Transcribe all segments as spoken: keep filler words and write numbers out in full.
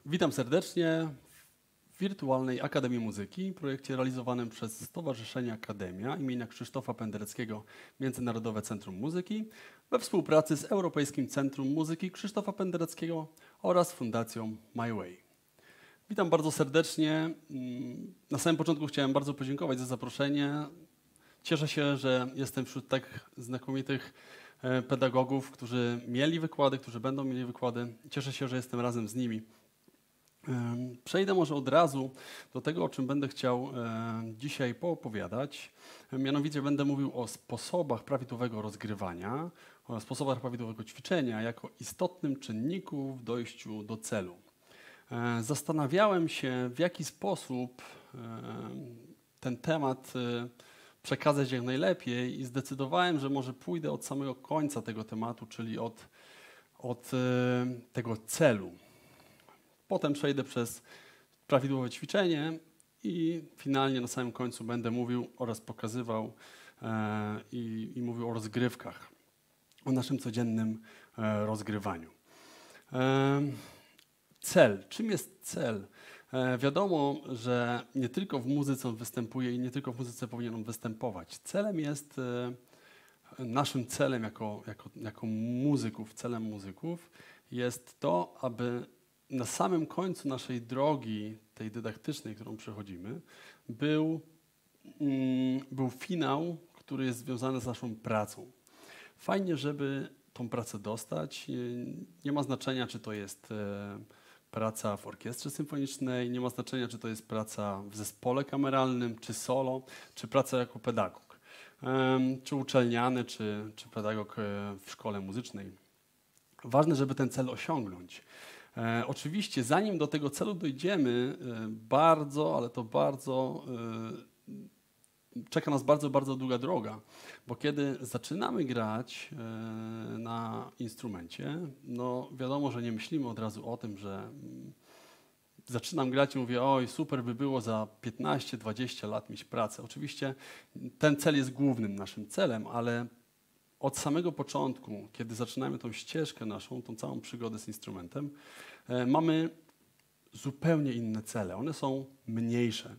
Witam serdecznie w Wirtualnej Akademii Muzyki, projekcie realizowanym przez Stowarzyszenie Akademia imienia Krzysztofa Pendereckiego Międzynarodowe Centrum Muzyki we współpracy z Europejskim Centrum Muzyki Krzysztofa Pendereckiego oraz Fundacją My Way. Witam bardzo serdecznie. Na samym początku chciałem bardzo podziękować za zaproszenie. Cieszę się, że jestem wśród tak znakomitych pedagogów, którzy mieli wykłady, którzy będą mieli wykłady. Cieszę się, że jestem razem z nimi. Przejdę może od razu do tego, o czym będę chciał dzisiaj poopowiadać. Mianowicie będę mówił o sposobach prawidłowego rozgrywania, o sposobach prawidłowego ćwiczenia jako istotnym czynniku w dojściu do celu. Zastanawiałem się, w jaki sposób ten temat przekazać jak najlepiej i zdecydowałem, że może pójdę od samego końca tego tematu, czyli od, od tego celu. Potem przejdę przez prawidłowe ćwiczenie i finalnie na samym końcu będę mówił oraz pokazywał e, i, i mówił o rozgrywkach, o naszym codziennym e, rozgrywaniu. E, cel. Czym jest cel? E, wiadomo, że nie tylko w muzyce on występuje i nie tylko w muzyce powinien on występować. Celem jest, e, naszym celem jako, jako, jako muzyków, celem muzyków jest to, aby na samym końcu naszej drogi, tej dydaktycznej, którą przechodzimy, był, mm, był finał, który jest związany z naszą pracą. Fajnie, żeby tą pracę dostać. Nie ma znaczenia, czy to jest e, praca w orkiestrze symfonicznej, nie ma znaczenia, czy to jest praca w zespole kameralnym, czy solo, czy praca jako pedagog, e, czy uczelniany, czy, czy pedagog e, w szkole muzycznej. Ważne, żeby ten cel osiągnąć. E, oczywiście, zanim do tego celu dojdziemy, e, bardzo, ale to bardzo, e, czeka nas bardzo, bardzo długa droga, bo kiedy zaczynamy grać e, na instrumencie, no wiadomo, że nie myślimy od razu o tym, że mm, zaczynam grać i mówię, oj, super by było za piętnaście dwadzieścia lat mieć pracę. Oczywiście ten cel jest głównym naszym celem, ale od samego początku, kiedy zaczynamy tą ścieżkę naszą, tą całą przygodę z instrumentem, e, mamy zupełnie inne cele. One są mniejsze.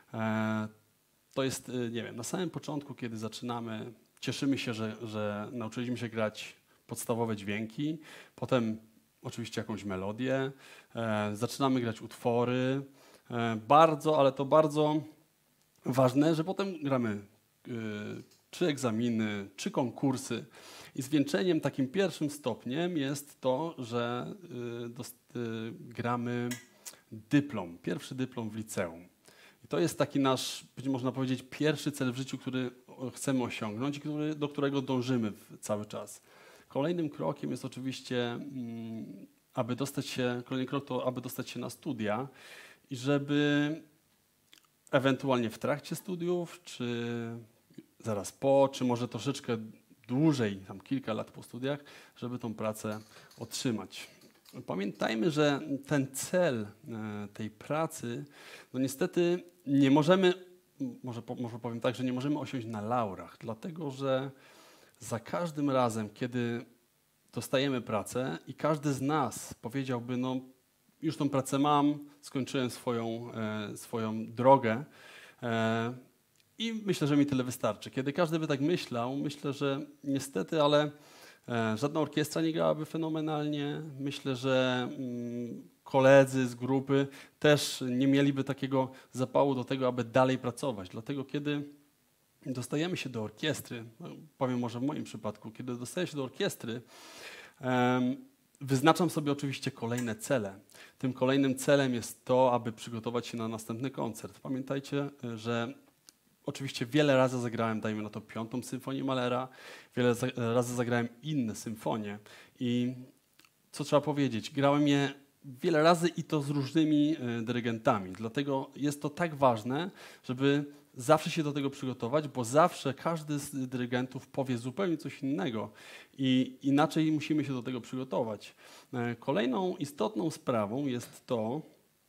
E, to jest, e, nie wiem, na samym początku, kiedy zaczynamy, cieszymy się, że, że nauczyliśmy się grać podstawowe dźwięki, potem oczywiście jakąś melodię, e, zaczynamy grać utwory. E, bardzo, ale to bardzo ważne, że potem gramy e, czy egzaminy, czy konkursy. I zwieńczeniem, takim pierwszym stopniem jest to, że y, dost, y, gramy dyplom, pierwszy dyplom w liceum. I to jest taki nasz, być można powiedzieć, pierwszy cel w życiu, który chcemy osiągnąć i który, do którego dążymy cały czas. Kolejnym krokiem jest oczywiście, mm, aby dostać się, kolejny krok to, aby dostać się na studia i żeby ewentualnie w trakcie studiów, czy zaraz po, czy może troszeczkę dłużej, tam kilka lat po studiach, żeby tą pracę otrzymać. Pamiętajmy, że ten cel e, tej pracy, no niestety nie możemy, może, może powiem tak, że nie możemy osiąść na laurach, dlatego że za każdym razem, kiedy dostajemy pracę i każdy z nas powiedziałby, no już tą pracę mam, skończyłem swoją, e, swoją drogę, e, i myślę, że mi tyle wystarczy. Kiedy każdy by tak myślał, myślę, że niestety, ale e, żadna orkiestra nie grałaby fenomenalnie. Myślę, że mm, koledzy z grupy też nie mieliby takiego zapału do tego, aby dalej pracować. Dlatego kiedy dostajemy się do orkiestry, no, powiem może w moim przypadku, kiedy dostaję się do orkiestry, e, wyznaczam sobie oczywiście kolejne cele. Tym kolejnym celem jest to, aby przygotować się na następny koncert. Pamiętajcie, że oczywiście wiele razy zagrałem, dajmy na to, piątą symfonię Mahlera, wiele za razy zagrałem inne symfonie i co trzeba powiedzieć, grałem je wiele razy i to z różnymi y, dyrygentami, dlatego jest to tak ważne, żeby zawsze się do tego przygotować, bo zawsze każdy z dyrygentów powie zupełnie coś innego i inaczej musimy się do tego przygotować. Y, kolejną istotną sprawą jest to,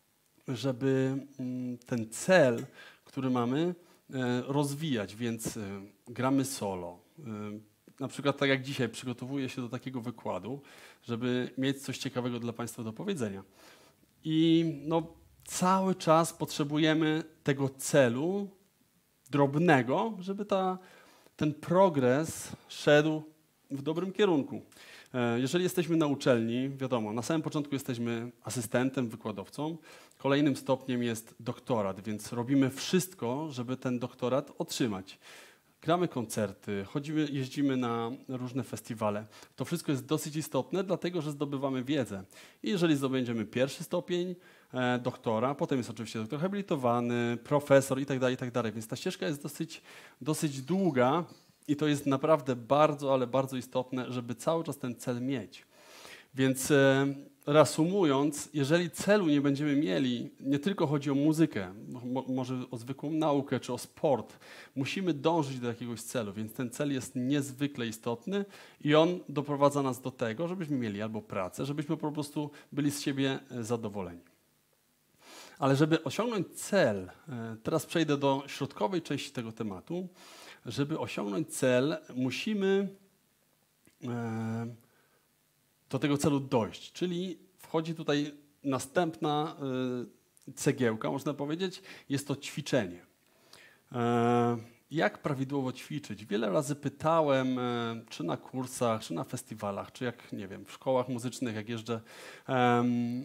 żeby y, ten cel, który mamy, rozwijać, więc gramy solo. Na przykład tak jak dzisiaj przygotowuję się do takiego wykładu, żeby mieć coś ciekawego dla Państwa do powiedzenia. I no, cały czas potrzebujemy tego celu drobnego, żeby ta, ten progres szedł w dobrym kierunku. Jeżeli jesteśmy na uczelni, wiadomo, na samym początku jesteśmy asystentem, wykładowcą, kolejnym stopniem jest doktorat, więc robimy wszystko, żeby ten doktorat otrzymać. Gramy koncerty, chodzimy, jeździmy na różne festiwale. To wszystko jest dosyć istotne, dlatego że zdobywamy wiedzę. I jeżeli zdobędziemy pierwszy stopień e, doktora, potem jest oczywiście doktor habilitowany, profesor itd., itd. Więc ta ścieżka jest dosyć, dosyć długa i to jest naprawdę bardzo, ale bardzo istotne, żeby cały czas ten cel mieć. Więc e, reasumując, jeżeli celu nie będziemy mieli, nie tylko chodzi o muzykę, mo, może o zwykłą naukę czy o sport, musimy dążyć do jakiegoś celu, więc ten cel jest niezwykle istotny i on doprowadza nas do tego, żebyśmy mieli albo pracę, żebyśmy po prostu byli z siebie zadowoleni. Ale żeby osiągnąć cel, e, teraz przejdę do środkowej części tego tematu, żeby osiągnąć cel, musimy e, do tego celu dojść, czyli wchodzi tutaj następna y, cegiełka, można powiedzieć, jest to ćwiczenie. E, jak prawidłowo ćwiczyć? Wiele razy pytałem, e, czy na kursach, czy na festiwalach, czy jak, nie wiem, w szkołach muzycznych, jak jeżdżę. E,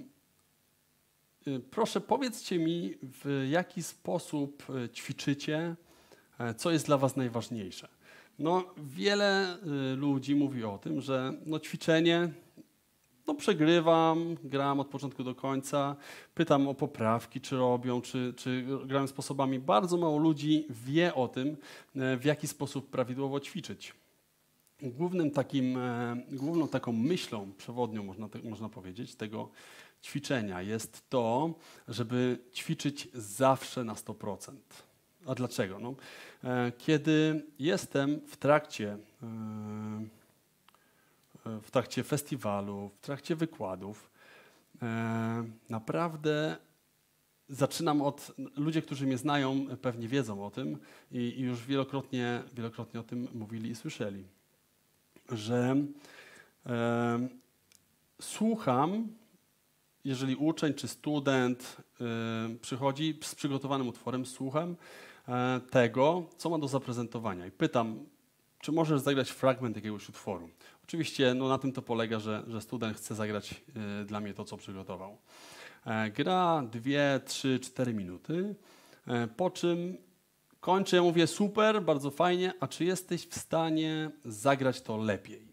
y, proszę, powiedzcie mi, w jaki sposób ćwiczycie, e, co jest dla was najważniejsze. No, wiele y, ludzi mówi o tym, że no, ćwiczenie, no przegrywam, gram od początku do końca, pytam o poprawki, czy robią, czy, czy grają sposobami. Bardzo mało ludzi wie o tym, w jaki sposób prawidłowo ćwiczyć. Głównym takim, główną taką myślą przewodnią, można, można powiedzieć, tego ćwiczenia jest to, żeby ćwiczyć zawsze na sto procent. A dlaczego? No, kiedy jestem w trakcie w trakcie festiwalu, w trakcie wykładów, e, naprawdę zaczynam od... Ludzie, którzy mnie znają, pewnie wiedzą o tym i, i już wielokrotnie, wielokrotnie o tym mówili i słyszeli, że e, słucham, jeżeli uczeń czy student e, przychodzi z przygotowanym utworem, słucham e, tego, co ma do zaprezentowania i pytam, czy możesz zagrać fragment jakiegoś utworu. Oczywiście no, na tym to polega, że, że student chce zagrać y, dla mnie to, co przygotował. E, gra dwie, trzy, cztery minuty, e, po czym kończę, ja mówię super, bardzo fajnie, a czy jesteś w stanie zagrać to lepiej?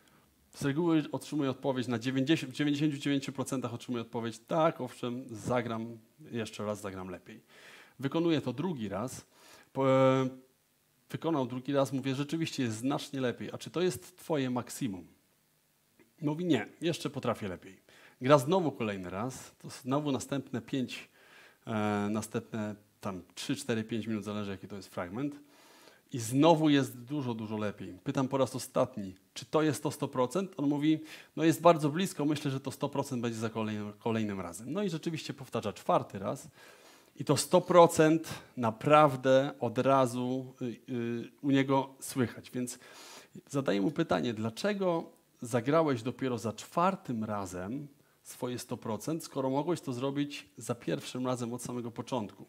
Z reguły otrzymuję odpowiedź na dziewięćdziesiąt, w dziewięćdziesięciu dziewięciu procentach otrzymuję odpowiedź, tak, owszem, zagram, jeszcze raz zagram lepiej. Wykonuję to drugi raz. Po, e, Wykonał drugi raz, mówię, rzeczywiście jest znacznie lepiej. A czy to jest twoje maksimum? Mówi, nie, jeszcze potrafię lepiej. Gra znowu kolejny raz, to znowu następne pięć, e, następne tam trzy, cztery, pięć minut, zależy jaki to jest fragment. I znowu jest dużo, dużo lepiej. Pytam po raz ostatni, czy to jest to sto procent? On mówi, no jest bardzo blisko, myślę, że to sto procent będzie za kolejnym, kolejnym razem. No i rzeczywiście powtarza czwarty raz. I to sto procent naprawdę od razu y, y, u niego słychać. Więc zadaję mu pytanie, dlaczego zagrałeś dopiero za czwartym razem swoje sto procent, skoro mogłeś to zrobić za pierwszym razem od samego początku?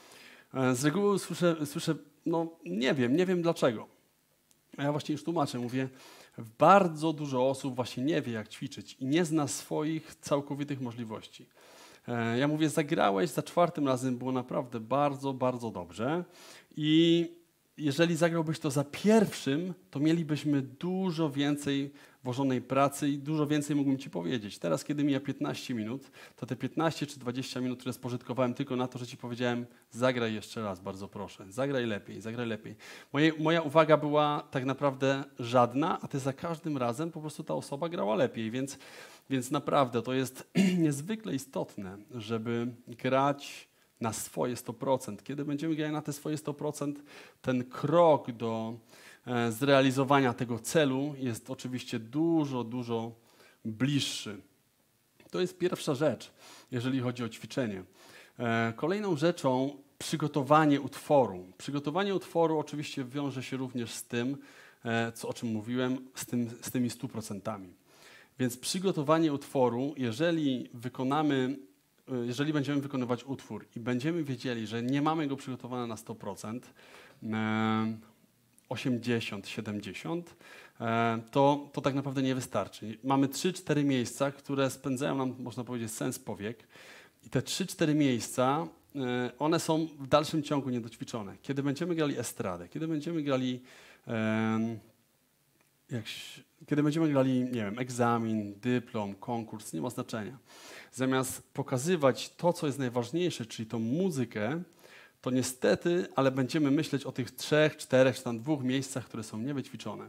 Z reguły słyszę, słyszę no nie wiem, nie wiem dlaczego. A ja właśnie już tłumaczę, mówię, bardzo dużo osób właśnie nie wie, jak ćwiczyć i nie zna swoich całkowitych możliwości. Ja mówię, zagrałeś za czwartym razem, było naprawdę bardzo, bardzo dobrze i jeżeli zagrałbyś to za pierwszym, to mielibyśmy dużo więcej włożonej pracy i dużo więcej mógłbym ci powiedzieć. Teraz, kiedy mija piętnaście minut, to te piętnaście czy dwadzieścia minut, które spożytkowałem tylko na to, że ci powiedziałem, zagraj jeszcze raz, bardzo proszę, zagraj lepiej, zagraj lepiej. Moje, moja uwaga była tak naprawdę żadna, a ty za każdym razem po prostu ta osoba grała lepiej, więc Więc naprawdę to jest niezwykle istotne, żeby grać na swoje sto procent. Kiedy będziemy grać na te swoje sto procent, ten krok do e, zrealizowania tego celu jest oczywiście dużo, dużo bliższy. To jest pierwsza rzecz, jeżeli chodzi o ćwiczenie. E, kolejną rzeczą przygotowanie utworu. Przygotowanie utworu oczywiście wiąże się również z tym, e, co, o czym mówiłem, z, tym, z tymi stu procentami. Więc przygotowanie utworu, jeżeli wykonamy jeżeli będziemy wykonywać utwór i będziemy wiedzieli, że nie mamy go przygotowane na sto procent, osiemdziesiąt, siedemdziesiąt, to, to tak naprawdę nie wystarczy. Mamy trzy cztery miejsca, które spędzają nam, można powiedzieć, sens powiek i te trzy cztery miejsca, one są w dalszym ciągu niedoćwiczone. Kiedy będziemy grali estradę, kiedy będziemy grali jak, kiedy będziemy grali, nie wiem, egzamin, dyplom, konkurs, nie ma znaczenia. Zamiast pokazywać to, co jest najważniejsze, czyli tą muzykę, to niestety, ale będziemy myśleć o tych trzech, czterech, czy tam dwóch miejscach, które są niewyćwiczone.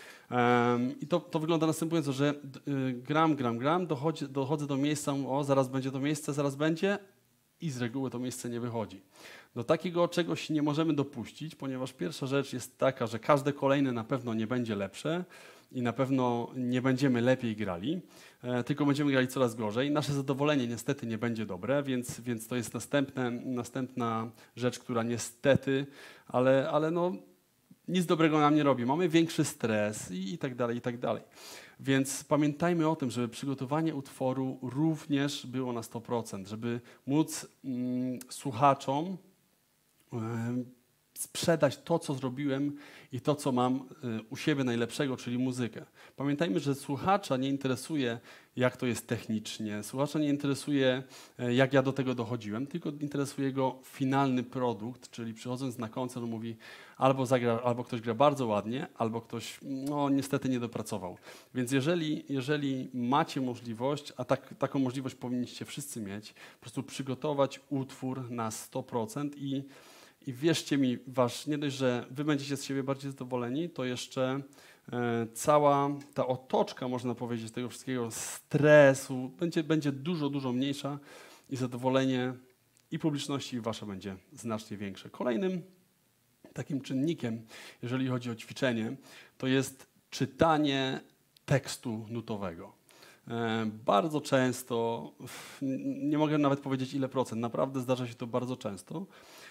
Um, I to, to wygląda następująco, że y, gram, gram, gram, dochodzi, dochodzę do miejsca, o, zaraz będzie to miejsce, zaraz będzie i z reguły to miejsce nie wychodzi. Do takiego czegoś nie możemy dopuścić, ponieważ pierwsza rzecz jest taka, że każde kolejne na pewno nie będzie lepsze i na pewno nie będziemy lepiej grali, e, tylko będziemy grali coraz gorzej. Nasze zadowolenie niestety nie będzie dobre, więc, więc to jest następne, następna rzecz, która niestety, ale, ale no, nic dobrego nam nie robi. Mamy większy stres i, i tak dalej, i tak dalej. Więc pamiętajmy o tym, żeby przygotowanie utworu również było na sto procent, żeby móc mm, słuchaczom y, sprzedać to, co zrobiłem i to, co mam y, u siebie najlepszego, czyli muzykę. Pamiętajmy, że słuchacza nie interesuje, jak to jest technicznie, słuchacza nie interesuje, y, jak ja do tego dochodziłem, tylko interesuje go finalny produkt, czyli przychodząc na koncert mówi albo, zagra, albo ktoś gra bardzo ładnie, albo ktoś no, niestety nie dopracował. Więc jeżeli, jeżeli macie możliwość, a tak, taką możliwość powinniście wszyscy mieć, po prostu przygotować utwór na sto procent i I wierzcie mi, wasz, nie dość, że wy będziecie z siebie bardziej zadowoleni, to jeszcze e, cała ta otoczka, można powiedzieć, tego wszystkiego stresu będzie, będzie dużo, dużo mniejsza i zadowolenie i publiczności i wasze będzie znacznie większe. Kolejnym takim czynnikiem, jeżeli chodzi o ćwiczenie, to jest czytanie tekstu nutowego. E, bardzo często, nie mogę nawet powiedzieć ile procent, naprawdę zdarza się to bardzo często,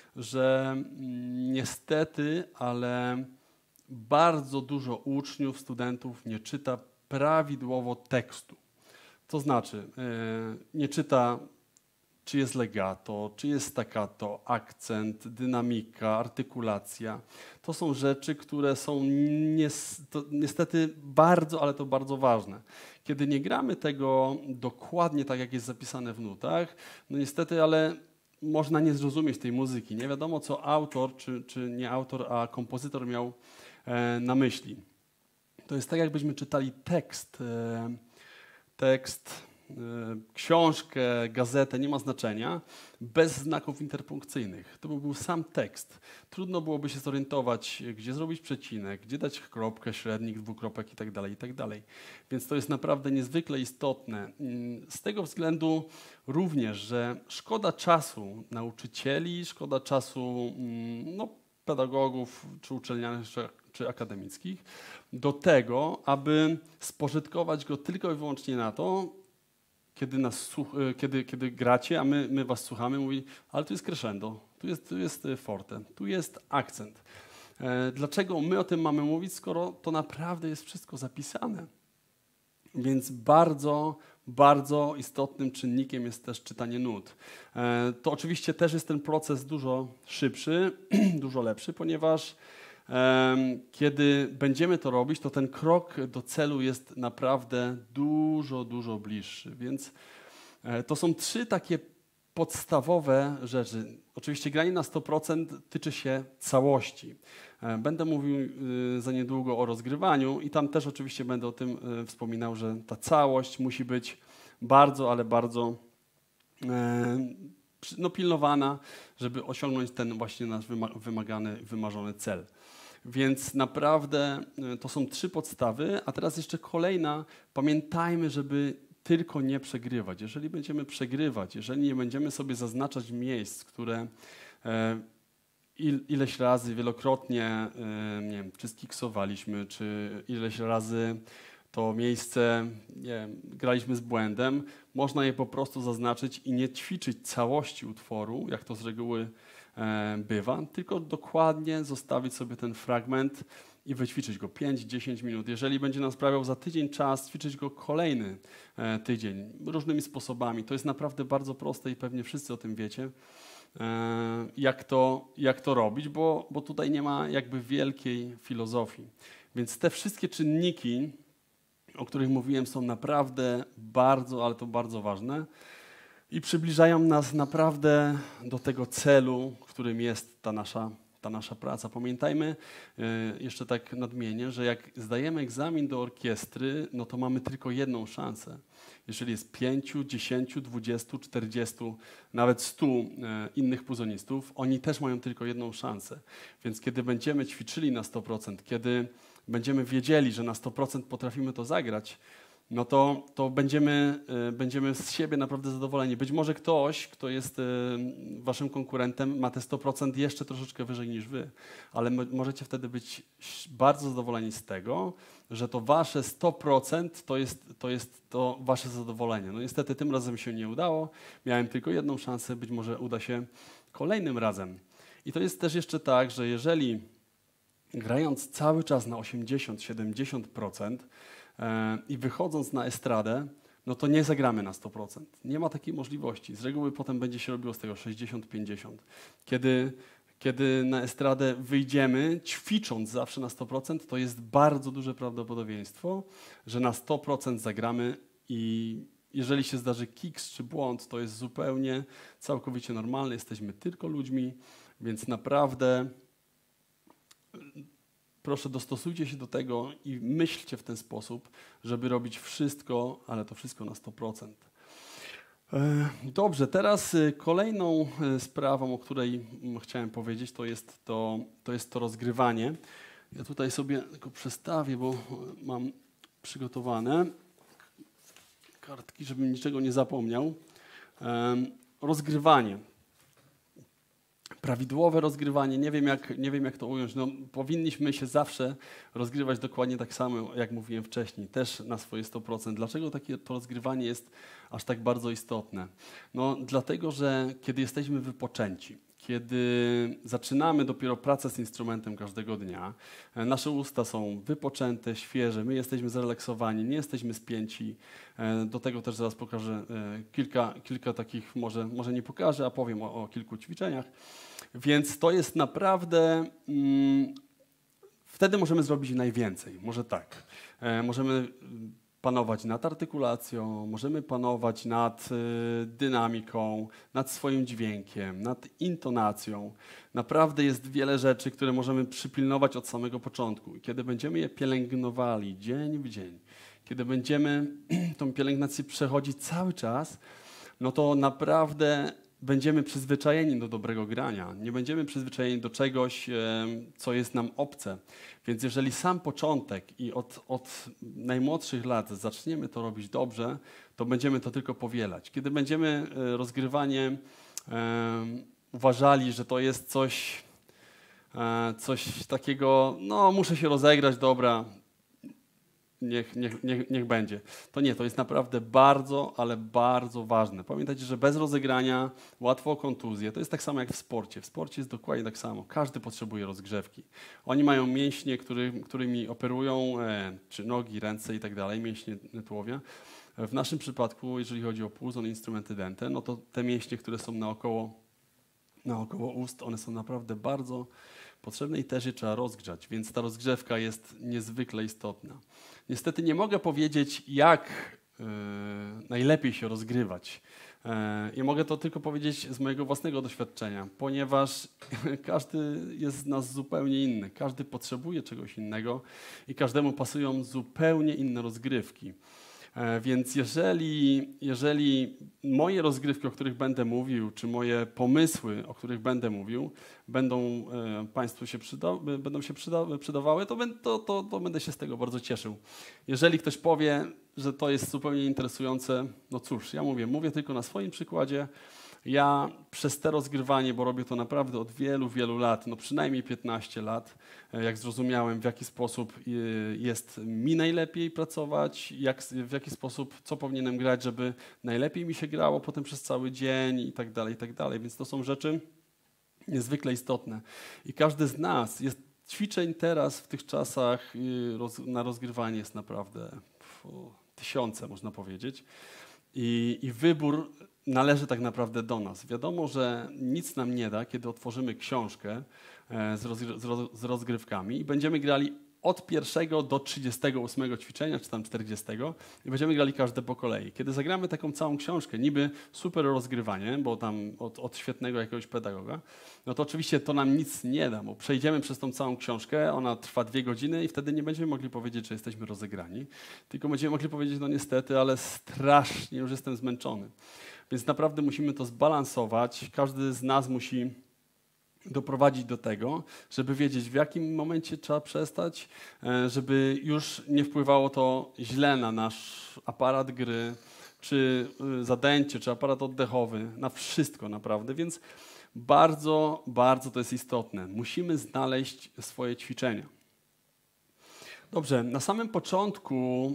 że niestety, ale bardzo dużo uczniów, studentów nie czyta prawidłowo tekstu. To znaczy, yy, nie czyta, czy jest legato, czy jest staccato, akcent, dynamika, artykulacja. To są rzeczy, które są nies to niestety bardzo, ale to bardzo ważne. Kiedy nie gramy tego dokładnie tak, jak jest zapisane w nutach, no niestety, ale można nie zrozumieć tej muzyki. Nie wiadomo, co autor, czy, czy nie autor, a kompozytor miał e, na myśli. To jest tak, jakbyśmy czytali tekst, e, tekst, e, książkę, gazetę, nie ma znaczenia, bez znaków interpunkcyjnych. To by był sam tekst. Trudno byłoby się zorientować, gdzie zrobić przecinek, gdzie dać kropkę, średnik, dwukropek itd., itd. Więc to jest naprawdę niezwykle istotne. Z tego względu również, że szkoda czasu nauczycieli, szkoda czasu no, pedagogów, czy uczelnianych, czy, czy akademickich, do tego, aby spożytkować go tylko i wyłącznie na to, kiedy, nas, kiedy, kiedy gracie, a my, my was słuchamy, mówi, ale tu jest crescendo, tu jest, tu jest forte, tu jest akcent. E, dlaczego my o tym mamy mówić, skoro to naprawdę jest wszystko zapisane? Więc bardzo, bardzo istotnym czynnikiem jest też czytanie nut. E, to oczywiście też jest ten proces dużo szybszy, dużo lepszy, ponieważ e, kiedy będziemy to robić, to ten krok do celu jest naprawdę dużo, dużo bliższy. Więc e, to są trzy takie podstawowe rzeczy. Oczywiście granie na sto procent tyczy się całości. Będę mówił za niedługo o rozgrywaniu i tam też oczywiście będę o tym wspominał, że ta całość musi być bardzo, ale bardzo no, pilnowana, żeby osiągnąć ten właśnie nasz wymagany, wymarzony cel. Więc naprawdę to są trzy podstawy, a teraz jeszcze kolejna. Pamiętajmy, żeby tylko nie przegrywać. Jeżeli będziemy przegrywać, jeżeli nie będziemy sobie zaznaczać miejsc, które e, il, ileś razy, wielokrotnie e, nie wiem, czy skiksowaliśmy, czy ileś razy to miejsce nie wiem, graliśmy z błędem, można je po prostu zaznaczyć i nie ćwiczyć całości utworu, jak to z reguły e, bywa, tylko dokładnie zostawić sobie ten fragment i wyćwiczyć go pięć do dziesięciu minut. Jeżeli będzie nam sprawiał za tydzień czas, ćwiczyć go kolejny e, tydzień, różnymi sposobami. To jest naprawdę bardzo proste i pewnie wszyscy o tym wiecie, e, jak, to, jak to robić, bo, bo tutaj nie ma jakby wielkiej filozofii. Więc te wszystkie czynniki, o których mówiłem, są naprawdę bardzo, ale to bardzo ważne i przybliżają nas naprawdę do tego celu, którym jest ta nasza ta nasza praca. Pamiętajmy, jeszcze tak nadmienię, że jak zdajemy egzamin do orkiestry, no to mamy tylko jedną szansę. Jeżeli jest pięciu, dziesięciu, dwudziestu, czterdziestu, nawet stu innych puzonistów, oni też mają tylko jedną szansę. Więc kiedy będziemy ćwiczyli na sto procent, kiedy będziemy wiedzieli, że na sto procent potrafimy to zagrać, no to, to będziemy, y, będziemy z siebie naprawdę zadowoleni. Być może ktoś, kto jest y, waszym konkurentem, ma te sto procent jeszcze troszeczkę wyżej niż wy, ale możecie wtedy być bardzo zadowoleni z tego, że to wasze sto procent to jest, to jest to wasze zadowolenie. No niestety tym razem się nie udało, miałem tylko jedną szansę, być może uda się kolejnym razem. I to jest też jeszcze tak, że jeżeli grając cały czas na osiemdziesiąt do siedemdziesięciu procent, i wychodząc na estradę, no to nie zagramy na sto procent. Nie ma takiej możliwości. Z reguły potem będzie się robiło z tego sześćdziesiąt pięćdziesiąt. Kiedy, kiedy na estradę wyjdziemy, ćwicząc zawsze na sto procent, to jest bardzo duże prawdopodobieństwo, że na sto procent zagramy i jeżeli się zdarzy kiks czy błąd, to jest zupełnie, całkowicie normalne. Jesteśmy tylko ludźmi, więc naprawdę proszę, dostosujcie się do tego i myślcie w ten sposób, żeby robić wszystko, ale to wszystko na sto procent. Dobrze, teraz kolejną sprawą, o której chciałem powiedzieć, to jest to, to jest to rozgrywanie. Ja tutaj sobie tylko przestawię, bo mam przygotowane kartki, żebym niczego nie zapomniał. Rozgrywanie. Prawidłowe rozgrywanie, nie wiem jak, nie wiem jak to ująć, no, powinniśmy się zawsze rozgrywać dokładnie tak samo, jak mówiłem wcześniej, też na swoje sto procent. Dlaczego takie to rozgrywanie jest aż tak bardzo istotne? No dlatego, że kiedy jesteśmy wypoczęci, kiedy zaczynamy dopiero pracę z instrumentem każdego dnia, nasze usta są wypoczęte, świeże, my jesteśmy zrelaksowani, nie jesteśmy spięci. Do tego też zaraz pokażę kilka, kilka takich, może, może nie pokażę, a powiem o, o kilku ćwiczeniach. Więc to jest naprawdę, mm, wtedy możemy zrobić najwięcej, może tak. E, możemy panować nad artykulacją, możemy panować nad y, dynamiką, nad swoim dźwiękiem, nad intonacją. Naprawdę jest wiele rzeczy, które możemy przypilnować od samego początku. I kiedy będziemy je pielęgnowali dzień w dzień, kiedy będziemy tą pielęgnację przechodzić cały czas, no to naprawdę będziemy przyzwyczajeni do dobrego grania. Nie będziemy przyzwyczajeni do czegoś, co jest nam obce. Więc jeżeli sam początek i od, od najmłodszych lat zaczniemy to robić dobrze, to będziemy to tylko powielać. Kiedy będziemy rozgrywanie um, uważali, że to jest coś, um, coś takiego, no muszę się rozegrać, dobra, Niech, niech, niech, niech będzie. To nie, to jest naprawdę bardzo, ale bardzo ważne. Pamiętajcie, że bez rozegrania łatwo o kontuzję. To jest tak samo jak w sporcie. W sporcie jest dokładnie tak samo. Każdy potrzebuje rozgrzewki. Oni mają mięśnie, który, którymi operują, e, czy nogi, ręce i tak dalej, mięśnie tułowia. W naszym przypadku, jeżeli chodzi o puzon, instrumenty dęte, no to te mięśnie, które są naokoło, naokoło ust, one są naprawdę bardzo potrzebne i też je trzeba rozgrzać, więc ta rozgrzewka jest niezwykle istotna. Niestety nie mogę powiedzieć, jak yy, najlepiej się rozgrywać. Yy, I mogę to tylko powiedzieć z mojego własnego doświadczenia, ponieważ każdy jest z nas zupełnie inny. Każdy potrzebuje czegoś innego i każdemu pasują zupełnie inne rozgrywki. Więc jeżeli, jeżeli moje rozgrywki, o których będę mówił, czy moje pomysły, o których będę mówił, będą e, Państwu się, przyda, będą się przyda, przydawały, to, to, to, to będę się z tego bardzo cieszył. Jeżeli ktoś powie, że to jest zupełnie interesujące, no cóż, ja mówię, mówię tylko na swoim przykładzie. Ja przez te rozgrywanie, bo robię to naprawdę od wielu, wielu lat, no przynajmniej piętnaście lat, jak zrozumiałem, w jaki sposób jest mi najlepiej pracować, jak, w jaki sposób, co powinienem grać, żeby najlepiej mi się grało potem przez cały dzień i tak dalej, i tak dalej. Więc to są rzeczy niezwykle istotne. I każdy z nas jest ćwiczeń teraz w tych czasach y, roz, na rozgrywanie jest naprawdę fu, tysiące, można powiedzieć. I, I wybór należy tak naprawdę do nas. Wiadomo, że nic nam nie da, kiedy otworzymy książkę e, z, roz, z, roz, z rozgrywkami i będziemy grali od pierwszego do trzydziestego ósmego ćwiczenia, czy tam czterdziestego i będziemy grali każde po kolei. Kiedy zagramy taką całą książkę, niby super rozgrywanie, bo tam od, od świetnego jakiegoś pedagoga, no to oczywiście to nam nic nie da, bo przejdziemy przez tą całą książkę, ona trwa dwie godziny i wtedy nie będziemy mogli powiedzieć, że jesteśmy rozegrani, tylko będziemy mogli powiedzieć, no niestety, ale strasznie już jestem zmęczony. Więc naprawdę musimy to zbalansować, każdy z nas musi doprowadzić do tego, żeby wiedzieć, w jakim momencie trzeba przestać, żeby już nie wpływało to źle na nasz aparat gry, czy zadęcie, czy aparat oddechowy, na wszystko naprawdę, więc bardzo, bardzo to jest istotne. Musimy znaleźć swoje ćwiczenia. Dobrze, na samym początku,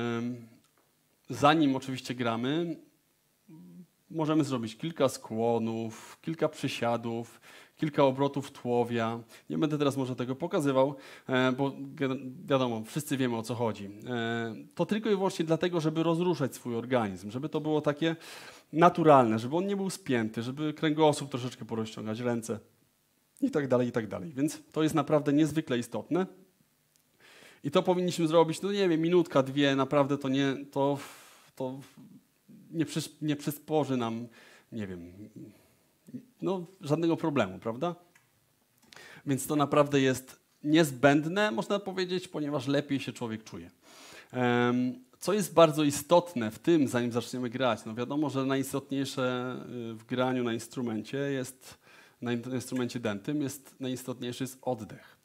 zanim oczywiście gramy, możemy zrobić kilka skłonów, kilka przysiadów, kilka obrotów tułowia. Nie będę teraz może tego pokazywał, bo wiadomo, wszyscy wiemy, o co chodzi. To tylko i wyłącznie dlatego, żeby rozruszać swój organizm, żeby to było takie naturalne, żeby on nie był spięty, żeby kręgosłup troszeczkę porozciągać, ręce i tak dalej, i tak dalej. Więc to jest naprawdę niezwykle istotne. I to powinniśmy zrobić, no nie wiem, minutka, dwie, naprawdę to nie, to, to nie, przy, nie przysporzy nam, nie wiem, no, żadnego problemu, prawda? Więc to naprawdę jest niezbędne, można powiedzieć, ponieważ lepiej się człowiek czuje. Um, co jest bardzo istotne w tym, zanim zaczniemy grać? No wiadomo, że najistotniejsze w graniu na instrumencie jest, na instrumencie dętym, jest najistotniejszy jest oddech.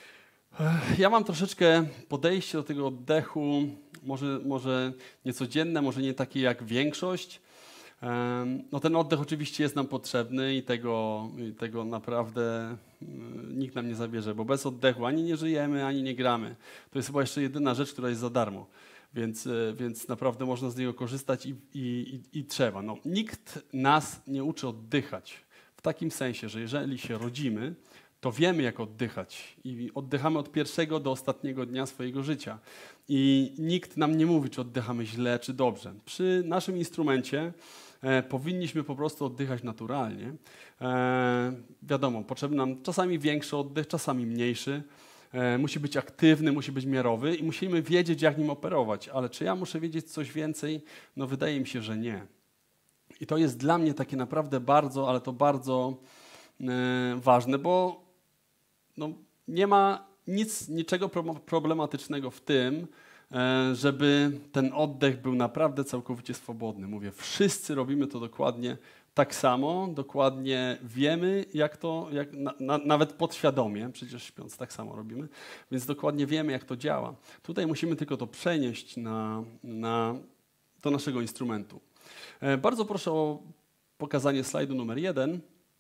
Ja mam troszeczkę podejście do tego oddechu, może, może niecodzienne, może nie takie jak większość. No ten oddech oczywiście jest nam potrzebny i tego, i tego naprawdę nikt nam nie zabierze, bo bez oddechu ani nie żyjemy, ani nie gramy. To jest chyba jeszcze jedyna rzecz, która jest za darmo, więc, więc naprawdę można z niego korzystać i, i, i, i trzeba. No, nikt nas nie uczy oddychać w takim sensie, że jeżeli się rodzimy, to wiemy, jak oddychać i oddychamy od pierwszego do ostatniego dnia swojego życia. I nikt nam nie mówi, czy oddychamy źle, czy dobrze. Przy naszym instrumencie e, powinniśmy po prostu oddychać naturalnie. E, wiadomo, potrzebny nam czasami większy oddech, czasami mniejszy. E, musi być aktywny, musi być miarowy i musimy wiedzieć, jak nim operować. Ale czy ja muszę wiedzieć coś więcej? No wydaje mi się, że nie. I to jest dla mnie takie naprawdę bardzo, ale to bardzo e, ważne, bo no, nie ma nic, niczego problematycznego w tym, żeby ten oddech był naprawdę całkowicie swobodny. Mówię, wszyscy robimy to dokładnie tak samo, dokładnie wiemy, jak to, jak na, na, nawet podświadomie, przecież śpiąc tak samo robimy, więc dokładnie wiemy, jak to działa. Tutaj musimy tylko to przenieść na, na, do naszego instrumentu. Bardzo proszę o pokazanie slajdu numer jeden.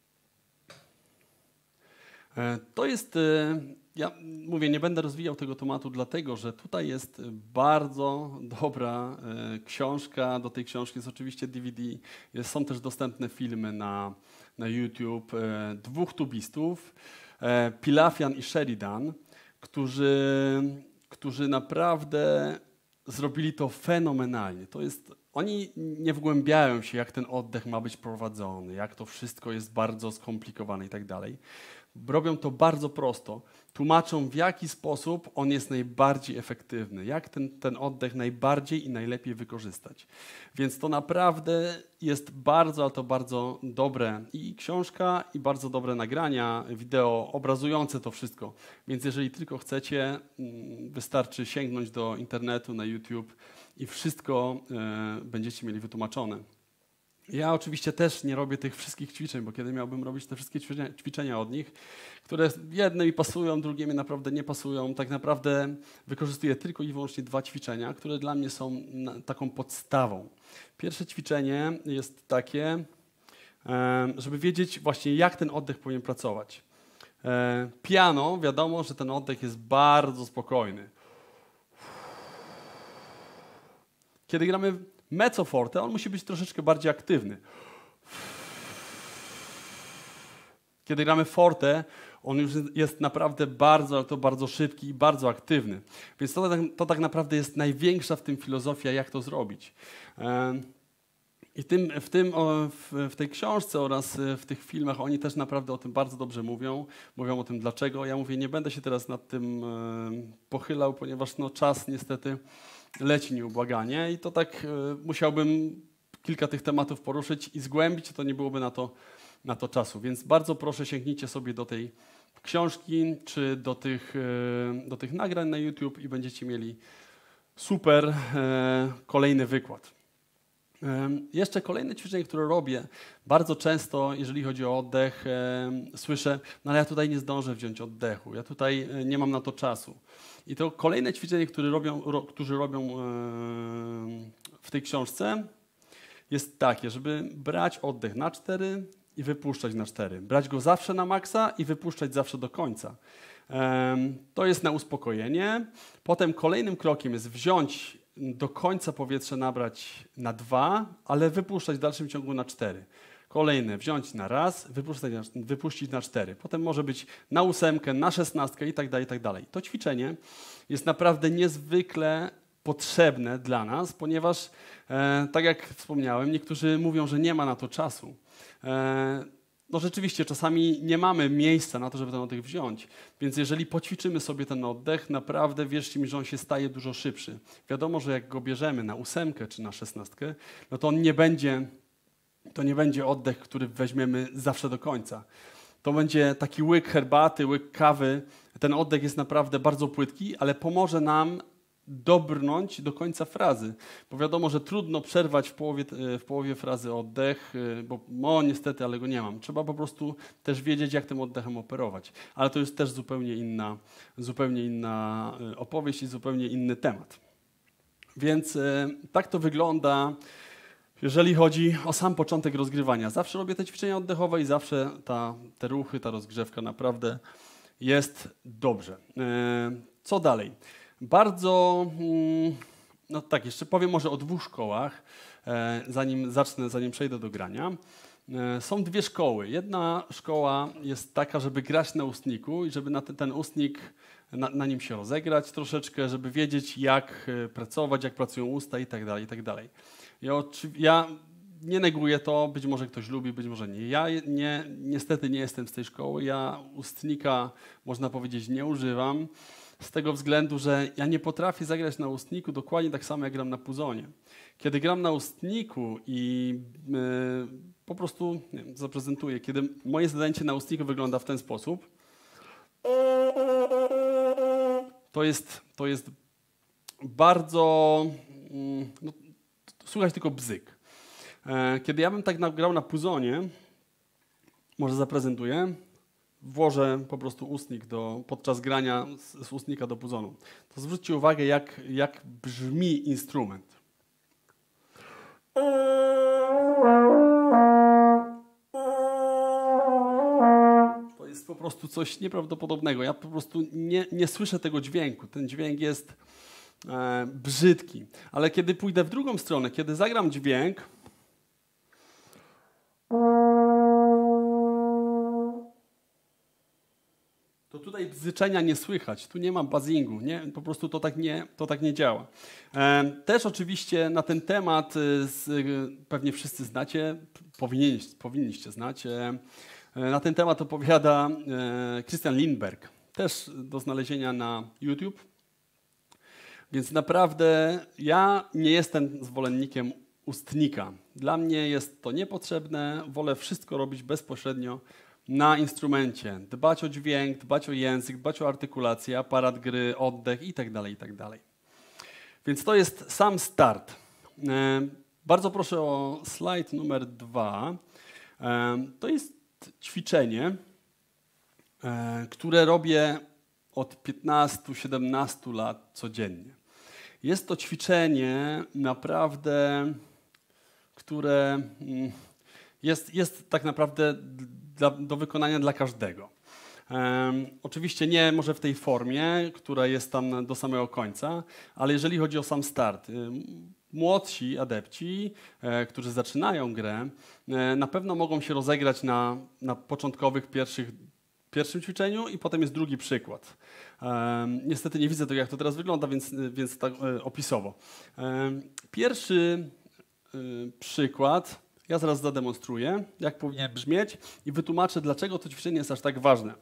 To jest, ja mówię, nie będę rozwijał tego tematu, dlatego że tutaj jest bardzo dobra książka. Do tej książki jest oczywiście D V D. Jest, są też dostępne filmy na, na YouTube dwóch tubistów, Pilafian i Sheridan, którzy, którzy naprawdę zrobili to fenomenalnie. To jest, oni nie wgłębiają się, jak ten oddech ma być prowadzony, jak to wszystko jest bardzo skomplikowane i tak dalej. Robią to bardzo prosto. Tłumaczą, w jaki sposób on jest najbardziej efektywny, jak ten, ten oddech najbardziej i najlepiej wykorzystać. Więc to naprawdę jest bardzo, ale to bardzo dobre i książka, i bardzo dobre nagrania, wideo obrazujące to wszystko. Więc jeżeli tylko chcecie, wystarczy sięgnąć do internetu, na YouTube i wszystko y, będziecie mieli wytłumaczone. Ja oczywiście też nie robię tych wszystkich ćwiczeń, bo kiedy miałbym robić te wszystkie ćwiczenia, ćwiczenia od nich, które jedne mi pasują, drugie mi naprawdę nie pasują, tak naprawdę wykorzystuję tylko i wyłącznie dwa ćwiczenia, które dla mnie są taką podstawą. Pierwsze ćwiczenie jest takie, żeby wiedzieć właśnie, jak ten oddech powinien pracować. Piano, wiadomo, że ten oddech jest bardzo spokojny. Kiedy gramy mezzo forte, on musi być troszeczkę bardziej aktywny. Kiedy gramy forte, on już jest naprawdę bardzo, ale to bardzo szybki i bardzo aktywny. Więc to, to tak naprawdę jest największa w tym filozofia, jak to zrobić. I tym, w, tym, w, w tej książce oraz w tych filmach oni też naprawdę o tym bardzo dobrze mówią. Mówią o tym dlaczego. Ja mówię, nie będę się teraz nad tym pochylał, ponieważ no, czas niestety leci nieubłaganie i to tak musiałbym kilka tych tematów poruszyć i zgłębić, to nie byłoby na to, na to czasu. Więc bardzo proszę, sięgnijcie sobie do tej książki czy do tych, do tych nagrań na YouTube i będziecie mieli super kolejny wykład. Jeszcze kolejne ćwiczenie, które robię bardzo często, jeżeli chodzi o oddech, słyszę, no ale ja tutaj nie zdążę wziąć oddechu, ja tutaj nie mam na to czasu. I to kolejne ćwiczenie, które robią, ro, którzy robią w tej książce, jest takie, żeby brać oddech na cztery i wypuszczać na cztery. Brać go zawsze na maksa i wypuszczać zawsze do końca. To jest na uspokojenie. Potem kolejnym krokiem jest wziąć do końca powietrze, nabrać na dwa, ale wypuszczać w dalszym ciągu na cztery. Kolejne wziąć na raz, wypuszczać na, wypuścić na cztery. Potem może być na ósemkę, na szesnastkę i tak dalej, i tak dalej. To ćwiczenie jest naprawdę niezwykle potrzebne dla nas, ponieważ, e, tak jak wspomniałem, niektórzy mówią, że nie ma na to czasu. E, no rzeczywiście, czasami nie mamy miejsca na to, żeby ten oddech wziąć. Więc jeżeli poćwiczymy sobie ten oddech, naprawdę wierzcie mi, że on się staje dużo szybszy. Wiadomo, że jak go bierzemy na ósemkę czy na szesnastkę, no to on nie będzie, to nie będzie oddech, który weźmiemy zawsze do końca. To będzie taki łyk herbaty, łyk kawy. Ten oddech jest naprawdę bardzo płytki, ale pomoże nam dobrnąć do końca frazy, bo wiadomo, że trudno przerwać w połowie, w połowie frazy oddech, bo no niestety, ale go nie mam. Trzeba po prostu też wiedzieć, jak tym oddechem operować. Ale to jest też zupełnie inna, zupełnie inna opowieść i zupełnie inny temat. Więc tak to wygląda, jeżeli chodzi o sam początek rozgrywania. Zawsze robię te ćwiczenia oddechowe i zawsze ta, te ruchy, ta rozgrzewka naprawdę jest dobrze. Co dalej? Bardzo, no tak, jeszcze powiem może o dwóch szkołach, zanim zacznę, zanim przejdę do grania. Są dwie szkoły. Jedna szkoła jest taka, żeby grać na ustniku i żeby na ten, ten ustnik, na, na nim się rozegrać troszeczkę, żeby wiedzieć, jak pracować, jak pracują usta i tak dalej, i tak dalej. Ja, ja nie neguję to, być może ktoś lubi, być może nie. Ja nie, niestety nie jestem z tej szkoły, ja ustnika, można powiedzieć, nie używam. Z tego względu, że ja nie potrafię zagrać na ustniku dokładnie tak samo, jak gram na puzonie. Kiedy gram na ustniku i yy, po prostu nie wiem, zaprezentuję, kiedy moje zadanie na ustniku wygląda w ten sposób, to jest, to jest bardzo, yy, no, słychać tylko bzyk. Yy, kiedy ja bym tak grał na puzonie, może zaprezentuję, włożę po prostu ustnik do, podczas grania z, z ustnika do puzonu. To zwróćcie uwagę, jak, jak brzmi instrument. To jest po prostu coś nieprawdopodobnego. Ja po prostu nie, nie słyszę tego dźwięku. Ten dźwięk jest e, brzydki. Ale kiedy pójdę w drugą stronę, kiedy zagram dźwięk, to tutaj bzyczenia nie słychać, tu nie ma buzzingu, nie? Po prostu to tak nie, to tak nie działa. E, też oczywiście na ten temat z, pewnie wszyscy znacie, powinniście, powinniście znać, e, na ten temat opowiada e, Christian Lindberg, też do znalezienia na YouTube. Więc naprawdę ja nie jestem zwolennikiem ustnika. Dla mnie jest to niepotrzebne, wolę wszystko robić bezpośrednio na instrumencie. Dbać o dźwięk, dbać o język, dbać o artykulację, aparat gry, oddech itd., itd. Więc to jest sam start. E, bardzo proszę o slajd numer dwa. E, to jest ćwiczenie, e, które robię od piętnastu siedemnastu lat codziennie. Jest to ćwiczenie naprawdę, które jest, jest tak naprawdę dla, do wykonania dla każdego. Um, oczywiście nie może w tej formie, która jest tam do samego końca, ale jeżeli chodzi o sam start, um, młodsi adepci, e, którzy zaczynają grę, e, na pewno mogą się rozegrać na, na początkowych pierwszych pierwszym ćwiczeniu i potem jest drugi przykład. E, niestety nie widzę tego, jak to teraz wygląda, więc, więc tak e, opisowo. E, pierwszy e, przykład ja zaraz zademonstruję, jak powinien brzmieć i wytłumaczę, dlaczego to ćwiczenie jest aż tak ważne.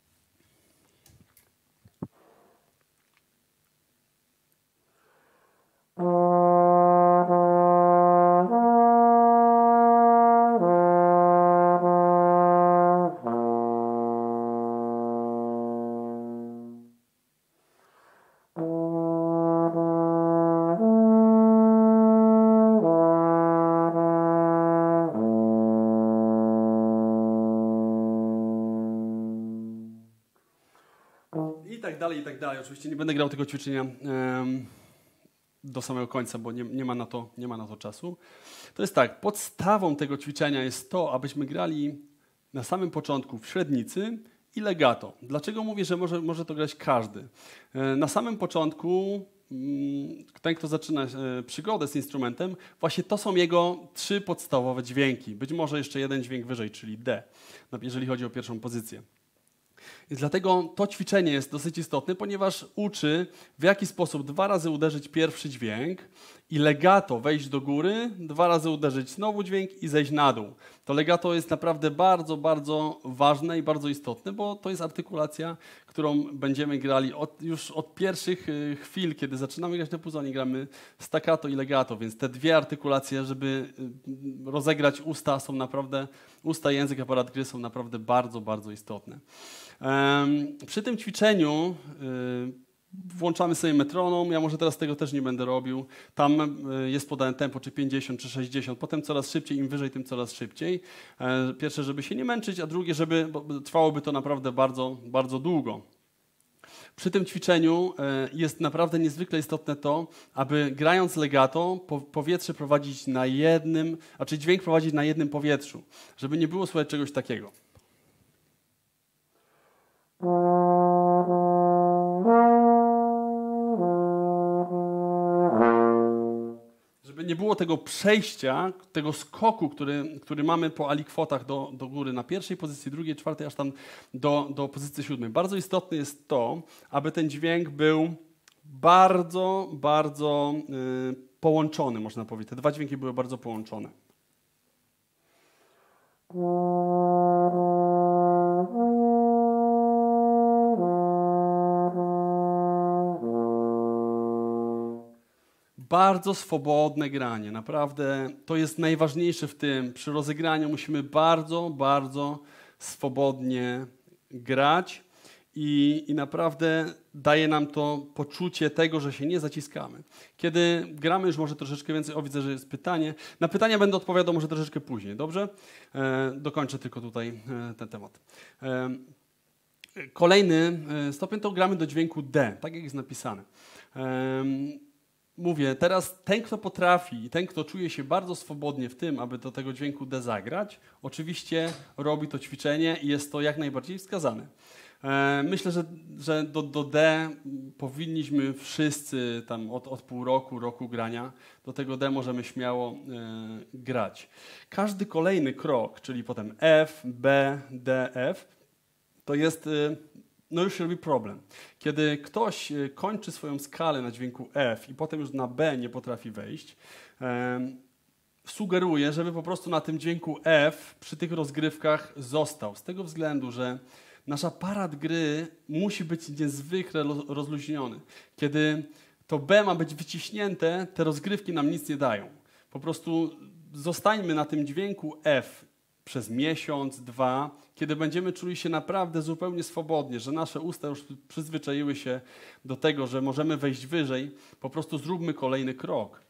I tak dalej, i tak dalej. Oczywiście nie będę grał tego ćwiczenia um, do samego końca, bo nie, nie, ma na to, nie ma na to czasu. To jest tak, podstawą tego ćwiczenia jest to, abyśmy grali na samym początku w średnicy i legato. Dlaczego mówię, że może, może to grać każdy? E, na samym początku mm, ten, kto zaczyna e, przygodę z instrumentem, właśnie to są jego trzy podstawowe dźwięki. Być może jeszcze jeden dźwięk wyżej, czyli D, jeżeli chodzi o pierwszą pozycję. I dlatego to ćwiczenie jest dosyć istotne, ponieważ uczy, w jaki sposób dwa razy uderzyć pierwszy dźwięk i legato wejść do góry, dwa razy uderzyć znowu dźwięk i zejść na dół. To legato jest naprawdę bardzo, bardzo ważne i bardzo istotne, bo to jest artykulacja, którą będziemy grali od, już od pierwszych chwil, kiedy zaczynamy grać na puzonie, gramy staccato i legato, więc te dwie artykulacje, żeby rozegrać usta, są naprawdę, usta, język, aparat gry są naprawdę bardzo, bardzo istotne. Um, przy tym ćwiczeniu y, włączamy sobie metronom. Ja może teraz tego też nie będę robił. Tam y, jest podane tempo, czy pięćdziesiąt, czy sześćdziesiąt. Potem coraz szybciej, im wyżej, tym coraz szybciej. E, pierwsze, żeby się nie męczyć, a drugie, żeby, bo trwałoby to naprawdę bardzo, bardzo długo. Przy tym ćwiczeniu y, jest naprawdę niezwykle istotne to, aby grając legato po, powietrze prowadzić na jednym, a czy dźwięk prowadzić na jednym powietrzu, żeby nie było słychać czegoś takiego. Żeby nie było tego przejścia, tego skoku, który, który mamy po alikwotach do, do góry na pierwszej pozycji, drugiej, czwartej, aż tam do, do pozycji siódmej. Bardzo istotne jest to, aby ten dźwięk był bardzo, bardzo yy, połączony, można powiedzieć. Te dwa dźwięki były bardzo połączone. Bardzo swobodne granie, naprawdę to jest najważniejsze w tym. Przy rozegraniu musimy bardzo, bardzo swobodnie grać i, i naprawdę daje nam to poczucie tego, że się nie zaciskamy. Kiedy gramy już może troszeczkę więcej, o widzę, że jest pytanie. Na pytania będę odpowiadał może troszeczkę później, dobrze? E, dokończę tylko tutaj e, ten temat. E, kolejny stopień to gramy do dźwięku D, tak jak jest napisane. E, Mówię, teraz ten, kto potrafi, ten, kto czuje się bardzo swobodnie w tym, aby do tego dźwięku D zagrać, oczywiście robi to ćwiczenie i jest to jak najbardziej wskazane. E, myślę, że, że do, do D powinniśmy wszyscy tam od, od pół roku, roku grania, do tego D możemy śmiało e, grać. Każdy kolejny krok, czyli potem F, B, D, F, to jest... E, no już się robi problem. Kiedy ktoś kończy swoją skalę na dźwięku F i potem już na B nie potrafi wejść, e, sugeruję, żeby po prostu na tym dźwięku F przy tych rozgrywkach został. Z tego względu, że nasz aparat gry musi być niezwykle rozluźniony. Kiedy to B ma być wyciśnięte, te rozgrywki nam nic nie dają. Po prostu zostańmy na tym dźwięku F przez miesiąc, dwa, kiedy będziemy czuli się naprawdę zupełnie swobodnie, że nasze usta już przyzwyczaiły się do tego, że możemy wejść wyżej, po prostu zróbmy kolejny krok.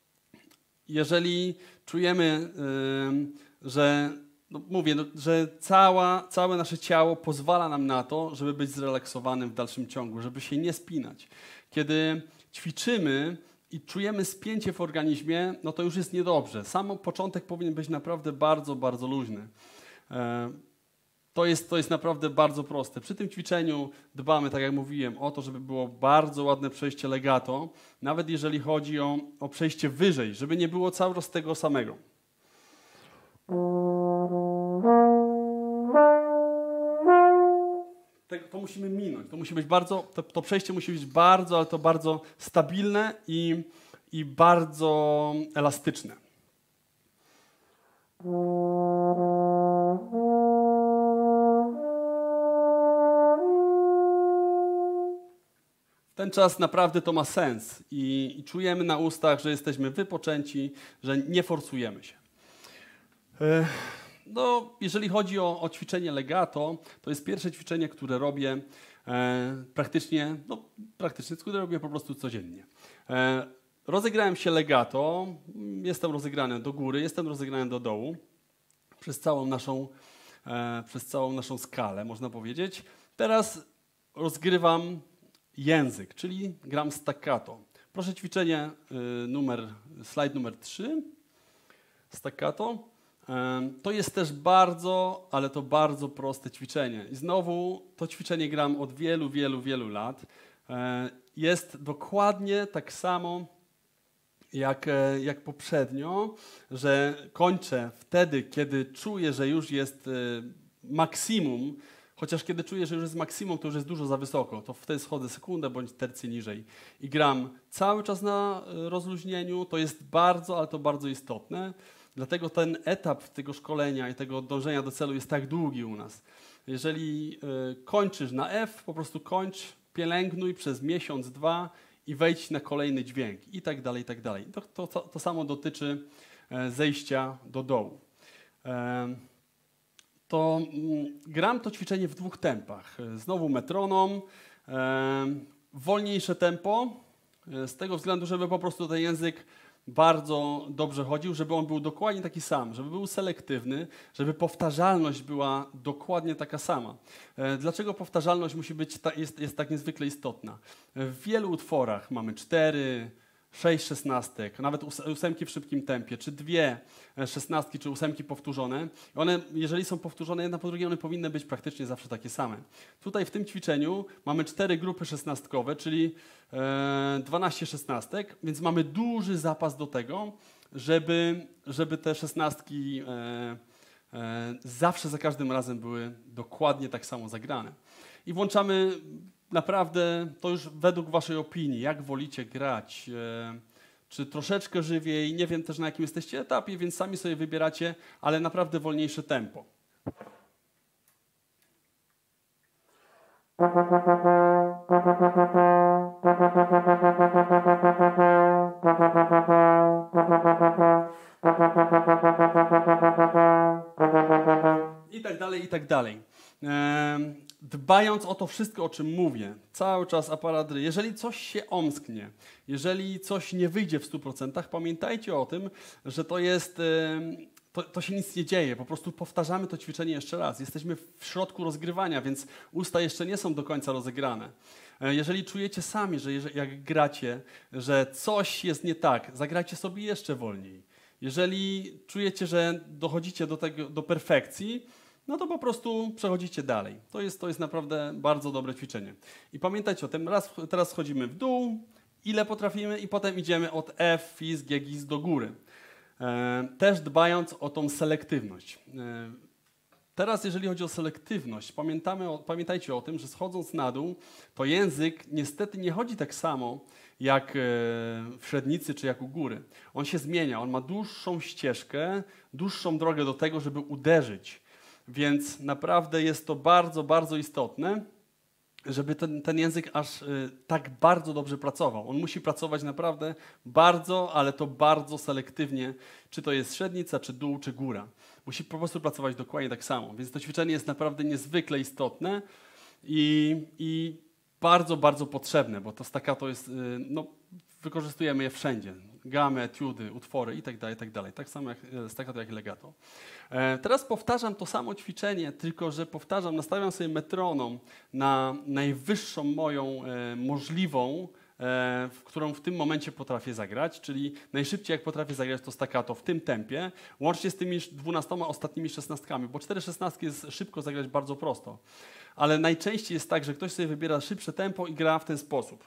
Jeżeli czujemy, yy, że, no mówię, no, że cała, całe nasze ciało pozwala nam na to, żeby być zrelaksowanym w dalszym ciągu, żeby się nie spinać. Kiedy ćwiczymy i czujemy spięcie w organizmie, no to już jest niedobrze. Sam początek powinien być naprawdę bardzo, bardzo luźny. to jest, to jest naprawdę bardzo proste. Przy tym ćwiczeniu dbamy, tak jak mówiłem, o to, żeby było bardzo ładne przejście legato, nawet jeżeli chodzi o, o przejście wyżej, żeby nie było cały czas tego samego. To musimy minąć. To musi być bardzo, to, to przejście musi być bardzo, ale to bardzo stabilne i, i bardzo elastyczne. W ten czas naprawdę to ma sens i, i czujemy na ustach, że jesteśmy wypoczęci, że nie forsujemy się. Yy. No, jeżeli chodzi o, o ćwiczenie legato, to jest pierwsze ćwiczenie, które robię e, praktycznie, no, praktycznie, które robię po prostu codziennie. E, rozegrałem się legato, jestem rozegrany do góry, jestem rozegrany do dołu przez całą naszą, e, przez całą naszą skalę, można powiedzieć. Teraz rozgrywam język, czyli gram staccato. Proszę ćwiczenie y, numer, slajd numer trzy, staccato. To jest też bardzo, ale to bardzo proste ćwiczenie. I znowu to ćwiczenie gram od wielu, wielu, wielu lat. Jest dokładnie tak samo jak, jak poprzednio, że kończę wtedy, kiedy czuję, że już jest maksimum, chociaż kiedy czuję, że już jest maksimum, to już jest dużo za wysoko. To wtedy schodzę sekundę bądź tercję niżej. I gram cały czas na rozluźnieniu. To jest bardzo, ale to bardzo istotne. Dlatego ten etap tego szkolenia i tego dążenia do celu jest tak długi u nas. Jeżeli y, kończysz na F, po prostu kończ, pielęgnuj przez miesiąc, dwa i wejdź na kolejny dźwięk i tak dalej, i tak dalej. To, to, to, to samo dotyczy e, zejścia do dołu. E, to mm, gram to ćwiczenie w dwóch tempach. Znowu metronom, e, wolniejsze tempo, e, z tego względu, żeby po prostu ten język bardzo dobrze chodził, żeby on był dokładnie taki sam, żeby był selektywny, żeby powtarzalność była dokładnie taka sama. Dlaczego powtarzalność musi być ta, jest, jest tak niezwykle istotna? W wielu utworach mamy cztery, sześć szesnastek, nawet ósemki w szybkim tempie, czy dwie szesnastki, czy ósemki powtórzone. One, jeżeli są powtórzone jedna po drugiej, one powinny być praktycznie zawsze takie same. Tutaj w tym ćwiczeniu mamy cztery grupy szesnastkowe, czyli e, dwanaście szesnastek, więc mamy duży zapas do tego, żeby, żeby te szesnastki e, e, zawsze za każdym razem były dokładnie tak samo zagrane. I włączamy naprawdę, to już według waszej opinii, jak wolicie grać, e, czy troszeczkę żywiej, nie wiem też na jakim jesteście etapie, więc sami sobie wybieracie, ale naprawdę wolniejsze tempo. I tak dalej, i tak dalej. E, Dbając o to wszystko, o czym mówię, cały czas aparat gry, jeżeli coś się omsknie, jeżeli coś nie wyjdzie w stu procentach, pamiętajcie o tym, że to jest, to, to się nic nie dzieje, po prostu powtarzamy to ćwiczenie jeszcze raz. Jesteśmy w środku rozgrywania, więc usta jeszcze nie są do końca rozegrane. Jeżeli czujecie sami, że jak gracie, że coś jest nie tak, zagrajcie sobie jeszcze wolniej. Jeżeli czujecie, że dochodzicie do tego, do perfekcji, no to po prostu przechodzicie dalej. To jest, to jest naprawdę bardzo dobre ćwiczenie. I pamiętajcie o tym, raz, teraz schodzimy w dół, ile potrafimy i potem idziemy od F, Fis, G, Gis do góry. E, też dbając o tą selektywność. E, teraz jeżeli chodzi o selektywność, pamiętamy o, pamiętajcie o tym, że schodząc na dół, to język niestety nie chodzi tak samo jak w średnicy czy jak u góry. On się zmienia, on ma dłuższą ścieżkę, dłuższą drogę do tego, żeby uderzyć. Więc naprawdę jest to bardzo, bardzo istotne, żeby ten, ten język aż y, tak bardzo dobrze pracował. On musi pracować naprawdę bardzo, ale to bardzo selektywnie, czy to jest średnica, czy dół, czy góra. Musi po prostu pracować dokładnie tak samo. Więc to ćwiczenie jest naprawdę niezwykle istotne i, i bardzo, bardzo potrzebne, bo to staccato jest, y, no, wykorzystujemy je wszędzie. Gamy, etiudy, utwory i tak dalej, i tak dalej. Tak samo jak staccato, jak i legato. E, teraz powtarzam to samo ćwiczenie, tylko że powtarzam, nastawiam sobie metronom na najwyższą moją e, możliwą w którą w tym momencie potrafię zagrać, czyli najszybciej jak potrafię zagrać to staccato w tym tempie, łącznie z tymi dwunastoma ostatnimi szesnastkami, bo cztery szesnastki jest szybko zagrać bardzo prosto. Ale najczęściej jest tak, że ktoś sobie wybiera szybsze tempo i gra w ten sposób.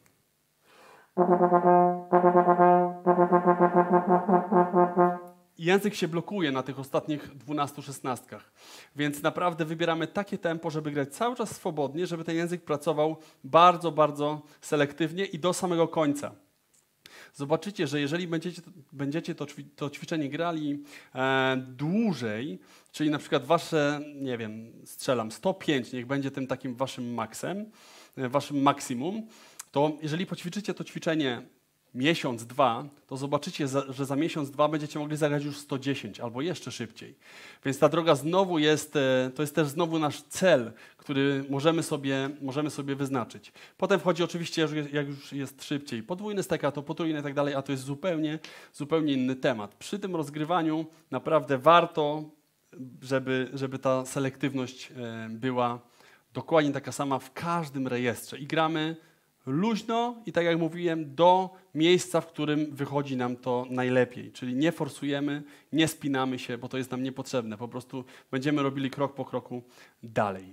Język się blokuje na tych ostatnich dwunastu szesnastkach. Więc naprawdę wybieramy takie tempo, żeby grać cały czas swobodnie, żeby ten język pracował bardzo, bardzo selektywnie i do samego końca. Zobaczycie, że jeżeli będziecie, będziecie to, to ćwiczenie grali e, dłużej, czyli na przykład wasze, nie wiem, strzelam, sto pięć, niech będzie tym takim waszym maksem, e, waszym maksimum, to jeżeli poćwiczycie to ćwiczenie miesiąc, dwa, to zobaczycie, że za miesiąc, dwa będziecie mogli zagrać już sto dziesięć albo jeszcze szybciej. Więc ta droga znowu jest, to jest też znowu nasz cel, który możemy sobie, możemy sobie wyznaczyć. Potem wchodzi oczywiście, jak już jest szybciej, podwójny staccato, potrójny i tak dalej, a to jest zupełnie, zupełnie inny temat. Przy tym rozgrywaniu naprawdę warto, żeby, żeby ta selektywność była dokładnie taka sama w każdym rejestrze. I gramy luźno i tak jak mówiłem, do miejsca, w którym wychodzi nam to najlepiej. Czyli nie forsujemy, nie spinamy się, bo to jest nam niepotrzebne. Po prostu będziemy robili krok po kroku dalej.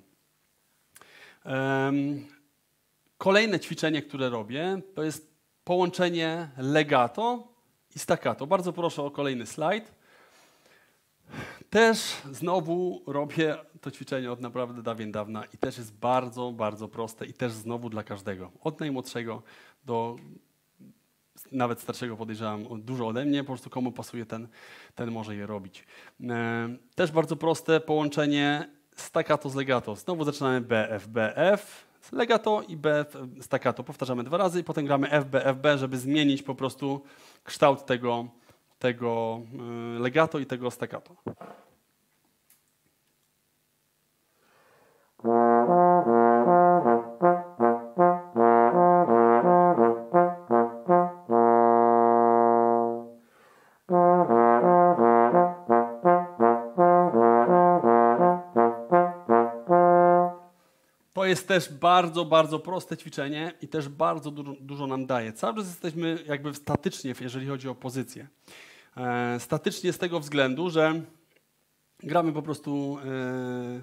Um, kolejne ćwiczenie, które robię, to jest połączenie legato i staccato. Bardzo proszę o kolejny slajd. Też znowu robię to ćwiczenie od naprawdę dawien dawna i też jest bardzo, bardzo proste i też znowu dla każdego. Od najmłodszego do nawet starszego, podejrzewam, dużo ode mnie, po prostu komu pasuje, ten, ten może je robić. Też bardzo proste połączenie staccato z legato. Znowu zaczynamy B, F, B, F, legato i B, staccato. Powtarzamy dwa razy i potem gramy F, B, F, B, żeby zmienić po prostu kształt tego, tego legato i tego staccato. To jest też bardzo, bardzo proste ćwiczenie i też bardzo dużo, dużo nam daje. Cały czas jesteśmy jakby statycznie, jeżeli chodzi o pozycję. E, statycznie z tego względu, że gramy po prostu e,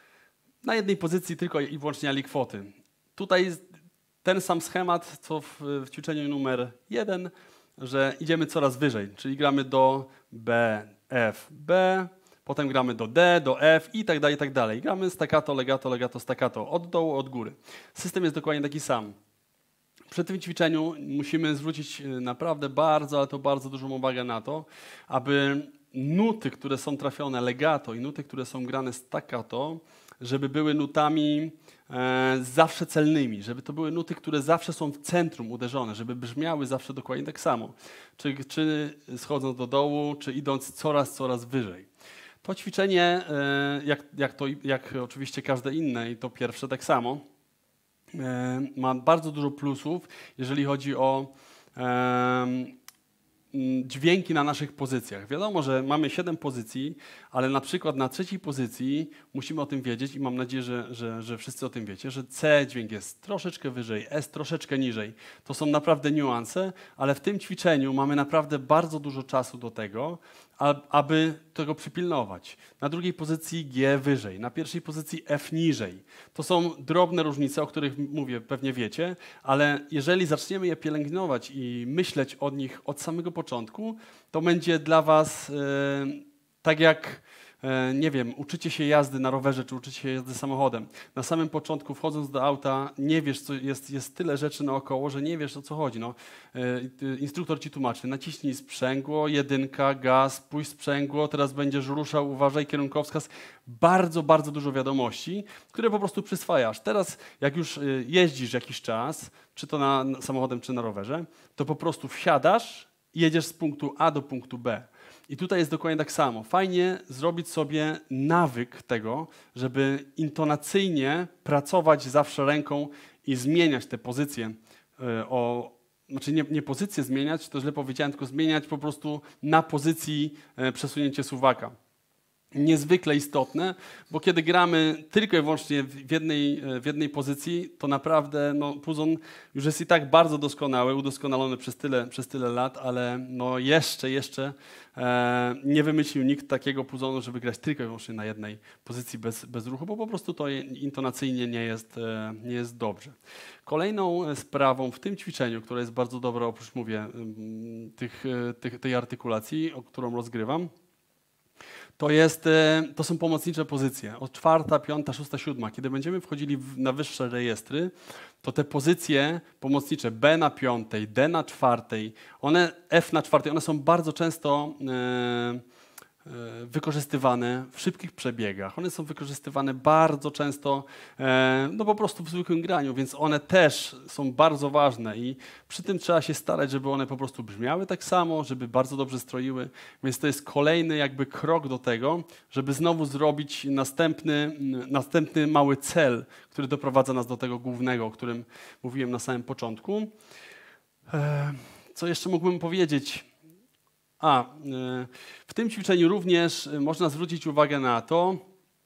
na jednej pozycji tylko i wyłącznie alikwoty. Tutaj jest ten sam schemat, co w, w ćwiczeniu numer jeden, że idziemy coraz wyżej, czyli gramy do B, F, B, potem gramy do D, do F i tak dalej, i tak dalej. Gramy staccato, legato, legato, staccato, od dołu, od góry. System jest dokładnie taki sam. Przy tym ćwiczeniu musimy zwrócić naprawdę bardzo, ale to bardzo dużą uwagę na to, aby nuty, które są trafione legato i nuty, które są grane staccato, żeby były nutami e, zawsze celnymi, żeby to były nuty, które zawsze są w centrum uderzone, żeby brzmiały zawsze dokładnie tak samo. Czy, czy schodząc do dołu, czy idąc coraz, coraz wyżej. To ćwiczenie, e, jak, jak, to, jak oczywiście każde inne i to pierwsze tak samo, e, ma bardzo dużo plusów, jeżeli chodzi o e, dźwięki na naszych pozycjach. Wiadomo, że mamy siedem pozycji, ale na przykład na trzeciej pozycji musimy o tym wiedzieć i mam nadzieję, że, że, że wszyscy o tym wiecie, że C dźwięk jest troszeczkę wyżej, S troszeczkę niżej. To są naprawdę niuanse, ale w tym ćwiczeniu mamy naprawdę bardzo dużo czasu do tego, aby tego przypilnować. Na drugiej pozycji G wyżej, na pierwszej pozycji F niżej. To są drobne różnice, o których mówię, pewnie wiecie, ale jeżeli zaczniemy je pielęgnować i myśleć o nich od samego początku, to będzie dla was yy, tak jak, yy, nie wiem, uczycie się jazdy na rowerze, czy uczycie się jazdy samochodem. Na samym początku, wchodząc do auta, nie wiesz, co jest, jest tyle rzeczy naokoło, że nie wiesz, o co chodzi. No, yy, instruktor ci tłumaczy, naciśnij sprzęgło, jedynka, gaz, puść sprzęgło, teraz będziesz ruszał, uważaj, kierunkowskaz. Bardzo, bardzo dużo wiadomości, które po prostu przyswajasz. Teraz, jak już yy, jeździsz jakiś czas, czy to na, na samochodem, czy na rowerze, to po prostu wsiadasz i jedziesz z punktu A do punktu B. I tutaj jest dokładnie tak samo. Fajnie zrobić sobie nawyk tego, żeby intonacyjnie pracować zawsze ręką i zmieniać te pozycje. O, znaczy nie, nie pozycję zmieniać, to źle powiedziałem, tylko zmieniać po prostu na pozycji przesunięcie suwaka. niezwykle istotne, bo kiedy gramy tylko i wyłącznie w jednej, w jednej pozycji, to naprawdę no, puzon już jest i tak bardzo doskonały, udoskonalony przez tyle, przez tyle lat, ale no jeszcze, jeszcze e, nie wymyślił nikt takiego puzonu, żeby grać tylko i wyłącznie na jednej pozycji bez, bez ruchu, bo po prostu to intonacyjnie nie jest, e, nie jest dobrze. Kolejną sprawą w tym ćwiczeniu, które jest bardzo dobre, oprócz mówię, tych, tych, tej artykulacji, o którą rozgrywam, To, jest, to są pomocnicze pozycje. Od czwarta, piąta, szósta, siódma. Kiedy będziemy wchodzili w, na wyższe rejestry, to te pozycje pomocnicze B na piątej, D na czwartej, one, F na czwartej, one są bardzo często e, e, wykorzystywane w szybkich przebiegach. One są wykorzystywane bardzo często e, no po prostu w zwykłym graniu, więc one też są bardzo ważne i przy tym trzeba się starać, żeby one po prostu brzmiały tak samo, żeby bardzo dobrze stroiły, więc to jest kolejny jakby krok do tego, żeby znowu zrobić następny, następny mały cel, który doprowadza nas do tego głównego, o którym mówiłem na samym początku. E, co jeszcze mógłbym powiedzieć? A, w tym ćwiczeniu również można zwrócić uwagę na to,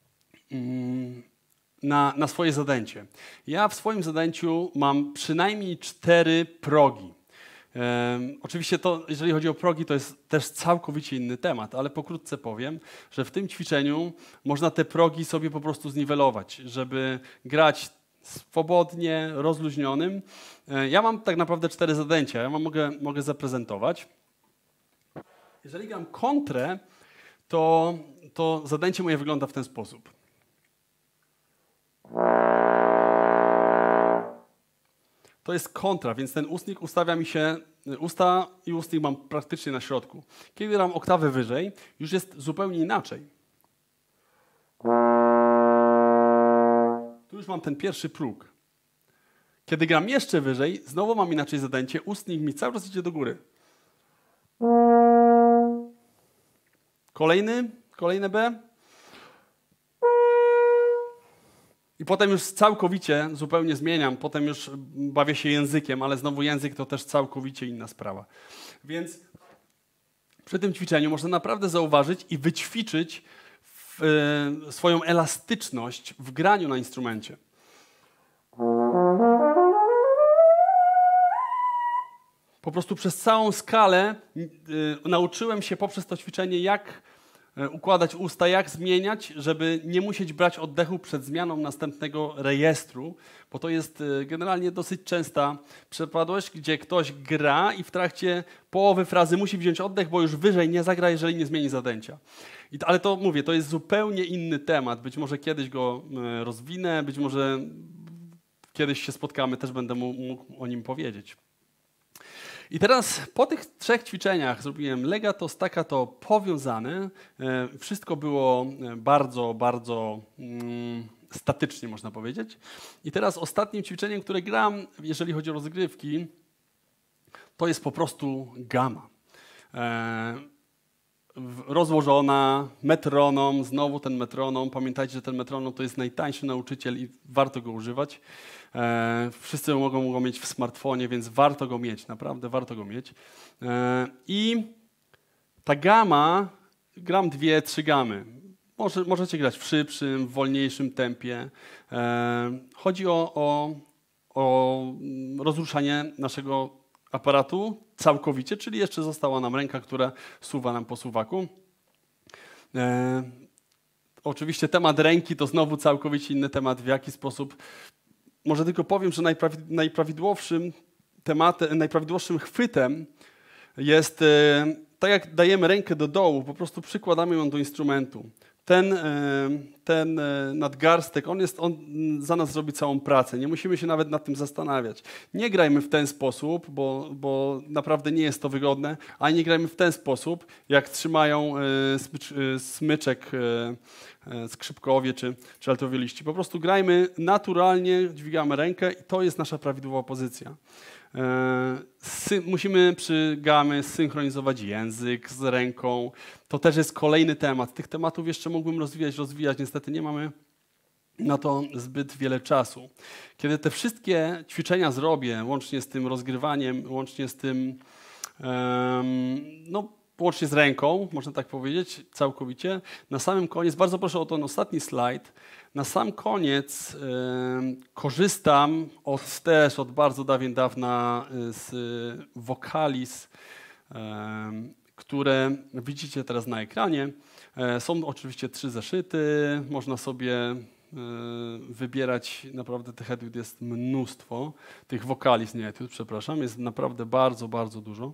na, na swoje zadęcie. Ja w swoim zadęciu mam przynajmniej cztery progi. E, oczywiście to, jeżeli chodzi o progi, to jest też całkowicie inny temat, ale pokrótce powiem, że w tym ćwiczeniu można te progi sobie po prostu zniwelować, żeby grać swobodnie, rozluźnionym. E, ja mam tak naprawdę cztery zadęcia, ja wam mogę, mogę zaprezentować. Jeżeli gram kontrę, to, to zadęcie moje wygląda w ten sposób. To jest kontra, więc ten ustnik ustawia mi się, usta i ustnik mam praktycznie na środku. Kiedy gram oktawę wyżej, już jest zupełnie inaczej. Tu już mam ten pierwszy próg. Kiedy gram jeszcze wyżej, znowu mam inaczej zadęcie, ustnik mi cały czas idzie do góry. Kolejny, kolejne B. I potem już całkowicie zupełnie zmieniam, potem już bawię się językiem, ale znowu język to też całkowicie inna sprawa. Więc przy tym ćwiczeniu można naprawdę zauważyć i wyćwiczyć w, y, swoją elastyczność w graniu na instrumencie. Po prostu przez całą skalę y, nauczyłem się poprzez to ćwiczenie, jak y, układać usta, jak zmieniać, żeby nie musieć brać oddechu przed zmianą następnego rejestru, bo to jest y, generalnie dosyć częsta przypadłość, gdzie ktoś gra i w trakcie połowy frazy musi wziąć oddech, bo już wyżej nie zagra, jeżeli nie zmieni zadęcia. I to, ale to mówię, to jest zupełnie inny temat. Być może kiedyś go y, rozwinę, być może kiedyś się spotkamy, też będę mógł o nim powiedzieć. I teraz po tych trzech ćwiczeniach zrobiłem legato, staccato, powiązane. Wszystko było bardzo, bardzo mm, statycznie, można powiedzieć. I teraz ostatnim ćwiczeniem, które gram, jeżeli chodzi o rozgrywki, to jest po prostu gama. E, rozłożona, metronom, znowu ten metronom. Pamiętajcie, że ten metronom to jest najtańszy nauczyciel i warto go używać. E, wszyscy mogą, mogą mieć w smartfonie, więc warto go mieć, naprawdę warto go mieć. E, I ta gama, gram dwie, trzy gamy. Może, możecie grać w szybszym, w wolniejszym tempie. E, chodzi o, o, o rozruszanie naszego aparatu całkowicie, czyli jeszcze została nam ręka, która suwa nam po suwaku. E, oczywiście temat ręki to znowu całkowicie inny temat, w jaki sposób. Może tylko powiem, że najprawidłowszym tematem, najprawidłowszym chwytem jest, e, tak jak dajemy rękę do dołu, po prostu przykładamy ją do instrumentu. Ten, e, ten e, nadgarstek, on, jest, on za nas zrobi całą pracę. Nie musimy się nawet nad tym zastanawiać. Nie grajmy w ten sposób, bo, bo naprawdę nie jest to wygodne, a nie grajmy w ten sposób, jak trzymają e, smycz, e, smyczek e, skrzypkowie czy, czy altowioliści. Po prostu grajmy naturalnie, dźwigamy rękę i to jest nasza prawidłowa pozycja. Sy- musimy przy gamy synchronizować język z ręką. To też jest kolejny temat. Tych tematów jeszcze mógłbym rozwijać, rozwijać. Niestety nie mamy na to zbyt wiele czasu. Kiedy te wszystkie ćwiczenia zrobię, łącznie z tym rozgrywaniem, łącznie z tym um, no, łącznie z ręką, można tak powiedzieć, całkowicie. Na samym koniec, bardzo proszę o ten ostatni slajd, na sam koniec y, korzystam od, też od bardzo dawien dawna y, z y, Vocalis, y, które widzicie teraz na ekranie. Y, są oczywiście trzy zeszyty, można sobie y, wybierać, naprawdę tych etiud jest mnóstwo, tych Vocalis, nie etiud, przepraszam, jest naprawdę bardzo, bardzo dużo.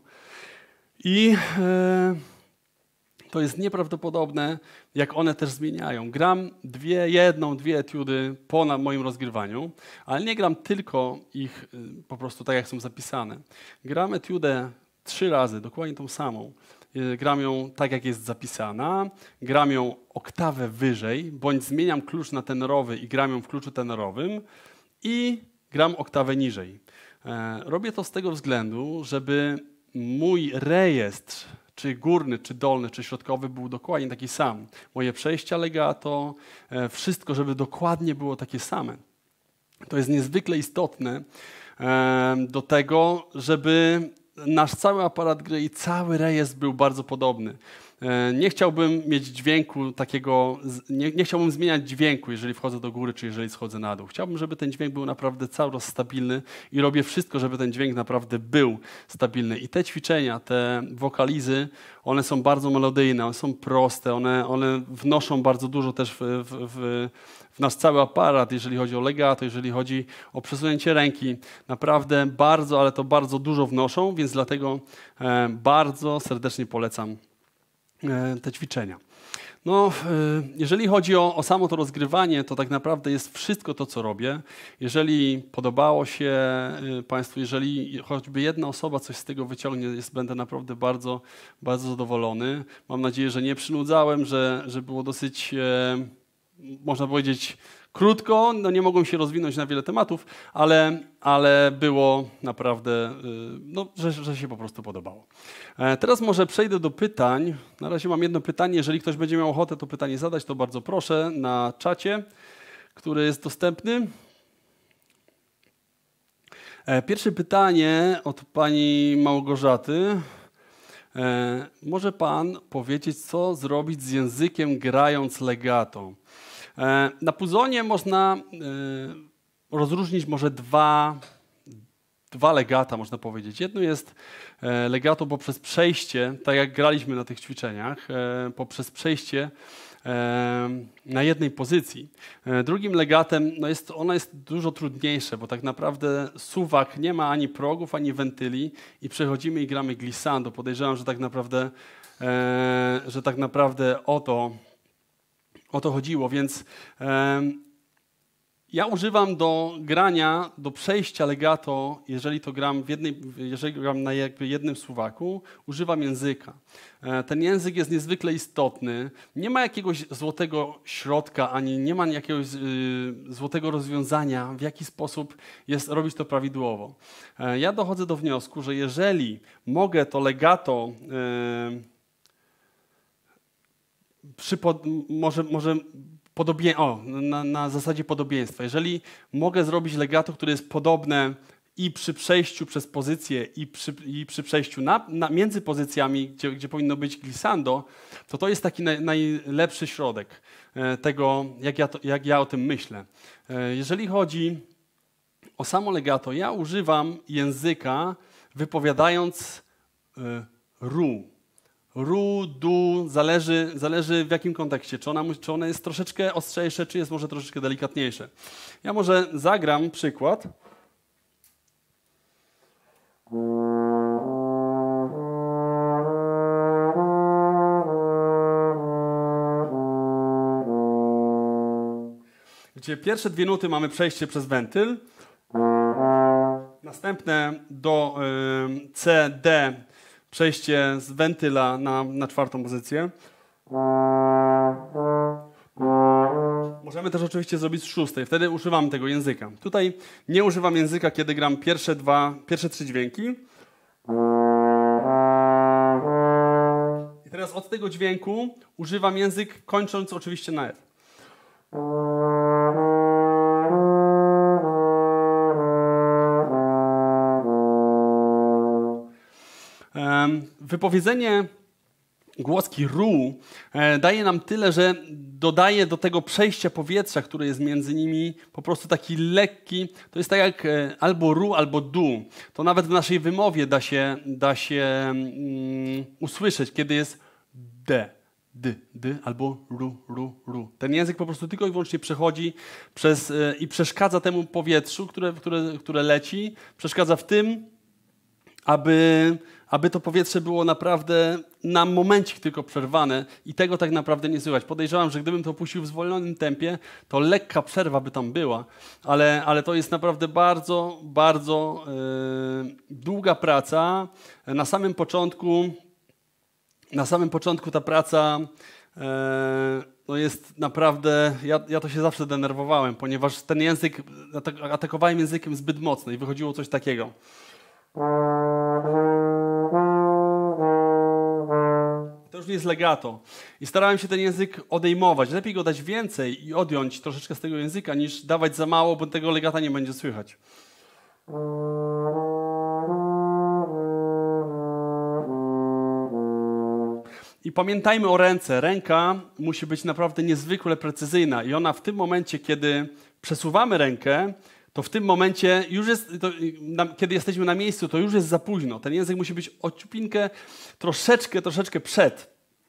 I y, to jest nieprawdopodobne, jak one też zmieniają. Gram dwie, jedną, dwie etiudy po na moim rozgrywaniu, ale nie gram tylko ich y, po prostu tak, jak są zapisane. Gram etiudę trzy razy, dokładnie tą samą. Y, gram ją tak, jak jest zapisana, gram ją oktawę wyżej, bądź zmieniam klucz na tenorowy i gram ją w kluczu tenorowym i gram oktawę niżej. E, robię to z tego względu, żeby mój rejestr, czy górny, czy dolny, czy środkowy, był dokładnie taki sam. Moje przejścia legato, e, wszystko, żeby dokładnie było takie same. To jest niezwykle istotne e, do tego, żeby nasz cały aparat gry i cały rejestr był bardzo podobny. E, nie chciałbym mieć dźwięku takiego, nie, nie chciałbym zmieniać dźwięku, jeżeli wchodzę do góry, czy jeżeli schodzę na dół. Chciałbym, żeby ten dźwięk był naprawdę cały czas stabilny i robię wszystko, żeby ten dźwięk naprawdę był stabilny. I te ćwiczenia, te wokalizy, one są bardzo melodyjne, one są proste, one, one wnoszą bardzo dużo też w, w, w, w nasz cały aparat, jeżeli chodzi o legato, jeżeli chodzi o przesunięcie ręki. Naprawdę bardzo, ale to bardzo dużo wnoszą, więc dlatego e, bardzo serdecznie polecam e, te ćwiczenia. No, e, jeżeli chodzi o, o samo to rozgrywanie, to tak naprawdę jest wszystko to, co robię. Jeżeli podobało się e, Państwu, jeżeli choćby jedna osoba coś z tego wyciągnie, jest, będę naprawdę bardzo, bardzo zadowolony. Mam nadzieję, że nie przynudzałem, że, że było dosyć, e, można powiedzieć, krótko, no nie mogłem się rozwinąć na wiele tematów, ale, ale było naprawdę, no, że, że się po prostu podobało. E, teraz może przejdę do pytań. Na razie mam jedno pytanie. Jeżeli ktoś będzie miał ochotę to pytanie zadać, to bardzo proszę na czacie, który jest dostępny. E, pierwsze pytanie od pani Małgorzaty. E, może pan powiedzieć, co zrobić z językiem grając legato? Na Puzonie można y, rozróżnić może dwa, dwa legata, można powiedzieć. Jedno jest e, legato poprzez przejście, tak jak graliśmy na tych ćwiczeniach, e, poprzez przejście e, na jednej pozycji. E, drugim legatem, no jest, ono jest dużo trudniejsze, bo tak naprawdę suwak nie ma ani progów, ani wentyli i przechodzimy i gramy glissando. Podejrzewam, że tak naprawdę, e, że tak naprawdę o to O to chodziło, więc e, ja używam do grania, do przejścia legato, jeżeli to gram w jednej, jeżeli gram na jakby jednym suwaku, używam języka. E, ten język jest niezwykle istotny. Nie ma jakiegoś złotego środka, ani nie ma jakiegoś y, złotego rozwiązania, w jaki sposób jest robić to prawidłowo. E, ja dochodzę do wniosku, że jeżeli mogę to legato y, Przypod, może, może podobie, o, na, na zasadzie podobieństwa. Jeżeli mogę zrobić legato, które jest podobne i przy przejściu przez pozycję, i przy, i przy przejściu na, na, między pozycjami, gdzie, gdzie powinno być glissando, to to jest taki naj, najlepszy środek e, tego, jak ja, to, jak ja o tym myślę. E, jeżeli chodzi o samo legato, ja używam języka wypowiadając e, ru. Ru, du, zależy, zależy w jakim kontekście. Czy ona, czy ona jest troszeczkę ostrzejsze, czy jest może troszeczkę delikatniejsze. Ja może zagram przykład. Gdzie pierwsze dwie nuty mamy przejście przez wentyl. Następne do y, C, D przejście z wentyla na, na czwartą pozycję. Możemy też oczywiście zrobić z szóstej. Wtedy używam tego języka. Tutaj nie używam języka, kiedy gram pierwsze dwa, pierwsze trzy dźwięki. I teraz od tego dźwięku używam język, kończąc oczywiście na F. Wypowiedzenie głoski ru e, daje nam tyle, że dodaje do tego przejścia powietrza, które jest między nimi, po prostu taki lekki, to jest tak jak e, albo ru, albo du. To nawet w naszej wymowie da się, da się mm, usłyszeć, kiedy jest d, d, d, albo ru, ru, ru. Ten język po prostu tylko i wyłącznie przechodzi przez, e, i przeszkadza temu powietrzu, które, które, które leci, przeszkadza w tym, aby, aby to powietrze było naprawdę na momencik tylko przerwane i tego tak naprawdę nie słychać. Podejrzewam, że gdybym to puścił w zwolnionym tempie, to lekka przerwa by tam była, ale, ale to jest naprawdę bardzo, bardzo yy, długa praca. Na samym początku, na samym początku ta praca yy, no jest naprawdę, ja, ja to się zawsze denerwowałem, ponieważ ten język, atakowałem językiem zbyt mocno i wychodziło coś takiego. To już nie jest legato. I starałem się ten język odejmować. Lepiej go dać więcej i odjąć troszeczkę z tego języka, niż dawać za mało, bo tego legata nie będzie słychać. I pamiętajmy o ręce. Ręka musi być naprawdę niezwykle precyzyjna i ona w tym momencie, kiedy przesuwamy rękę, to w tym momencie już jest, to, na, kiedy jesteśmy na miejscu, to już jest za późno. Ten język musi być o ciupinkę, troszeczkę, troszeczkę przed.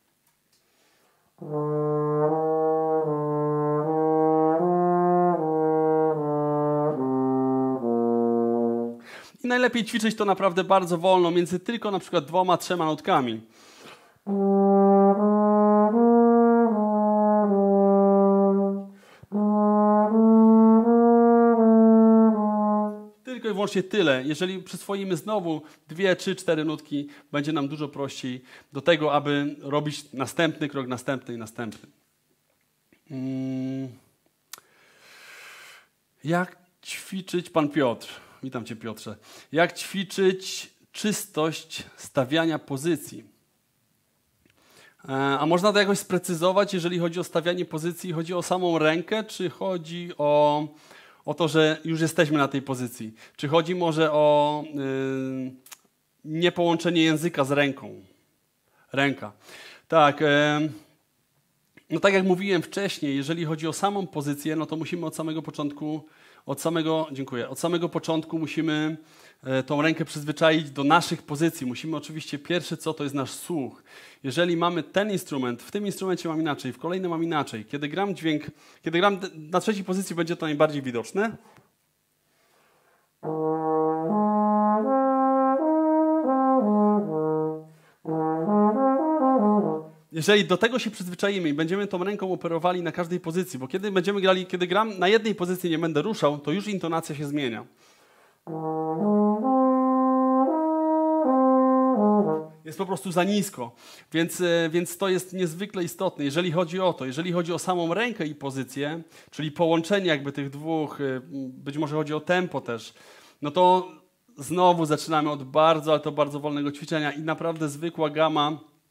I najlepiej ćwiczyć to naprawdę bardzo wolno, między tylko na przykład dwoma, trzema nutkami. Tylko i wyłącznie tyle. Jeżeli przyswoimy znowu dwie, trzy, cztery nutki, będzie nam dużo prościej do tego, aby robić następny krok, następny i następny. Hmm. Jak ćwiczyć, pan Piotr, witam cię Piotrze, jak ćwiczyć czystość stawiania pozycji? A można to jakoś sprecyzować, jeżeli chodzi o stawianie pozycji, chodzi o samą rękę, czy chodzi o... o to, że już jesteśmy na tej pozycji. Czy chodzi może o yy, niepołączenie języka z ręką? Ręka. Tak. Yy, no tak jak mówiłem wcześniej, jeżeli chodzi o samą pozycję, no to musimy od samego początku, od samego, dziękuję, od samego początku musimy yy, tą rękę przyzwyczaić do naszych pozycji. Musimy oczywiście pierwsze co, to jest nasz słuch. Jeżeli mamy ten instrument, w tym instrumencie mam inaczej, w kolejnym mam inaczej. Kiedy gram dźwięk, kiedy gram na trzeciej pozycji, będzie to najbardziej widoczne. Jeżeli do tego się przyzwyczaimy i będziemy tą ręką operowali na każdej pozycji, bo kiedy będziemy grali, kiedy gram na jednej pozycji nie będę ruszał, to już intonacja się zmienia. Jest po prostu za nisko, więc, więc to jest niezwykle istotne, jeżeli chodzi o to, jeżeli chodzi o samą rękę i pozycję, czyli połączenie jakby tych dwóch, być może chodzi o tempo też, no to znowu zaczynamy od bardzo, ale to bardzo wolnego ćwiczenia i naprawdę zwykła gama,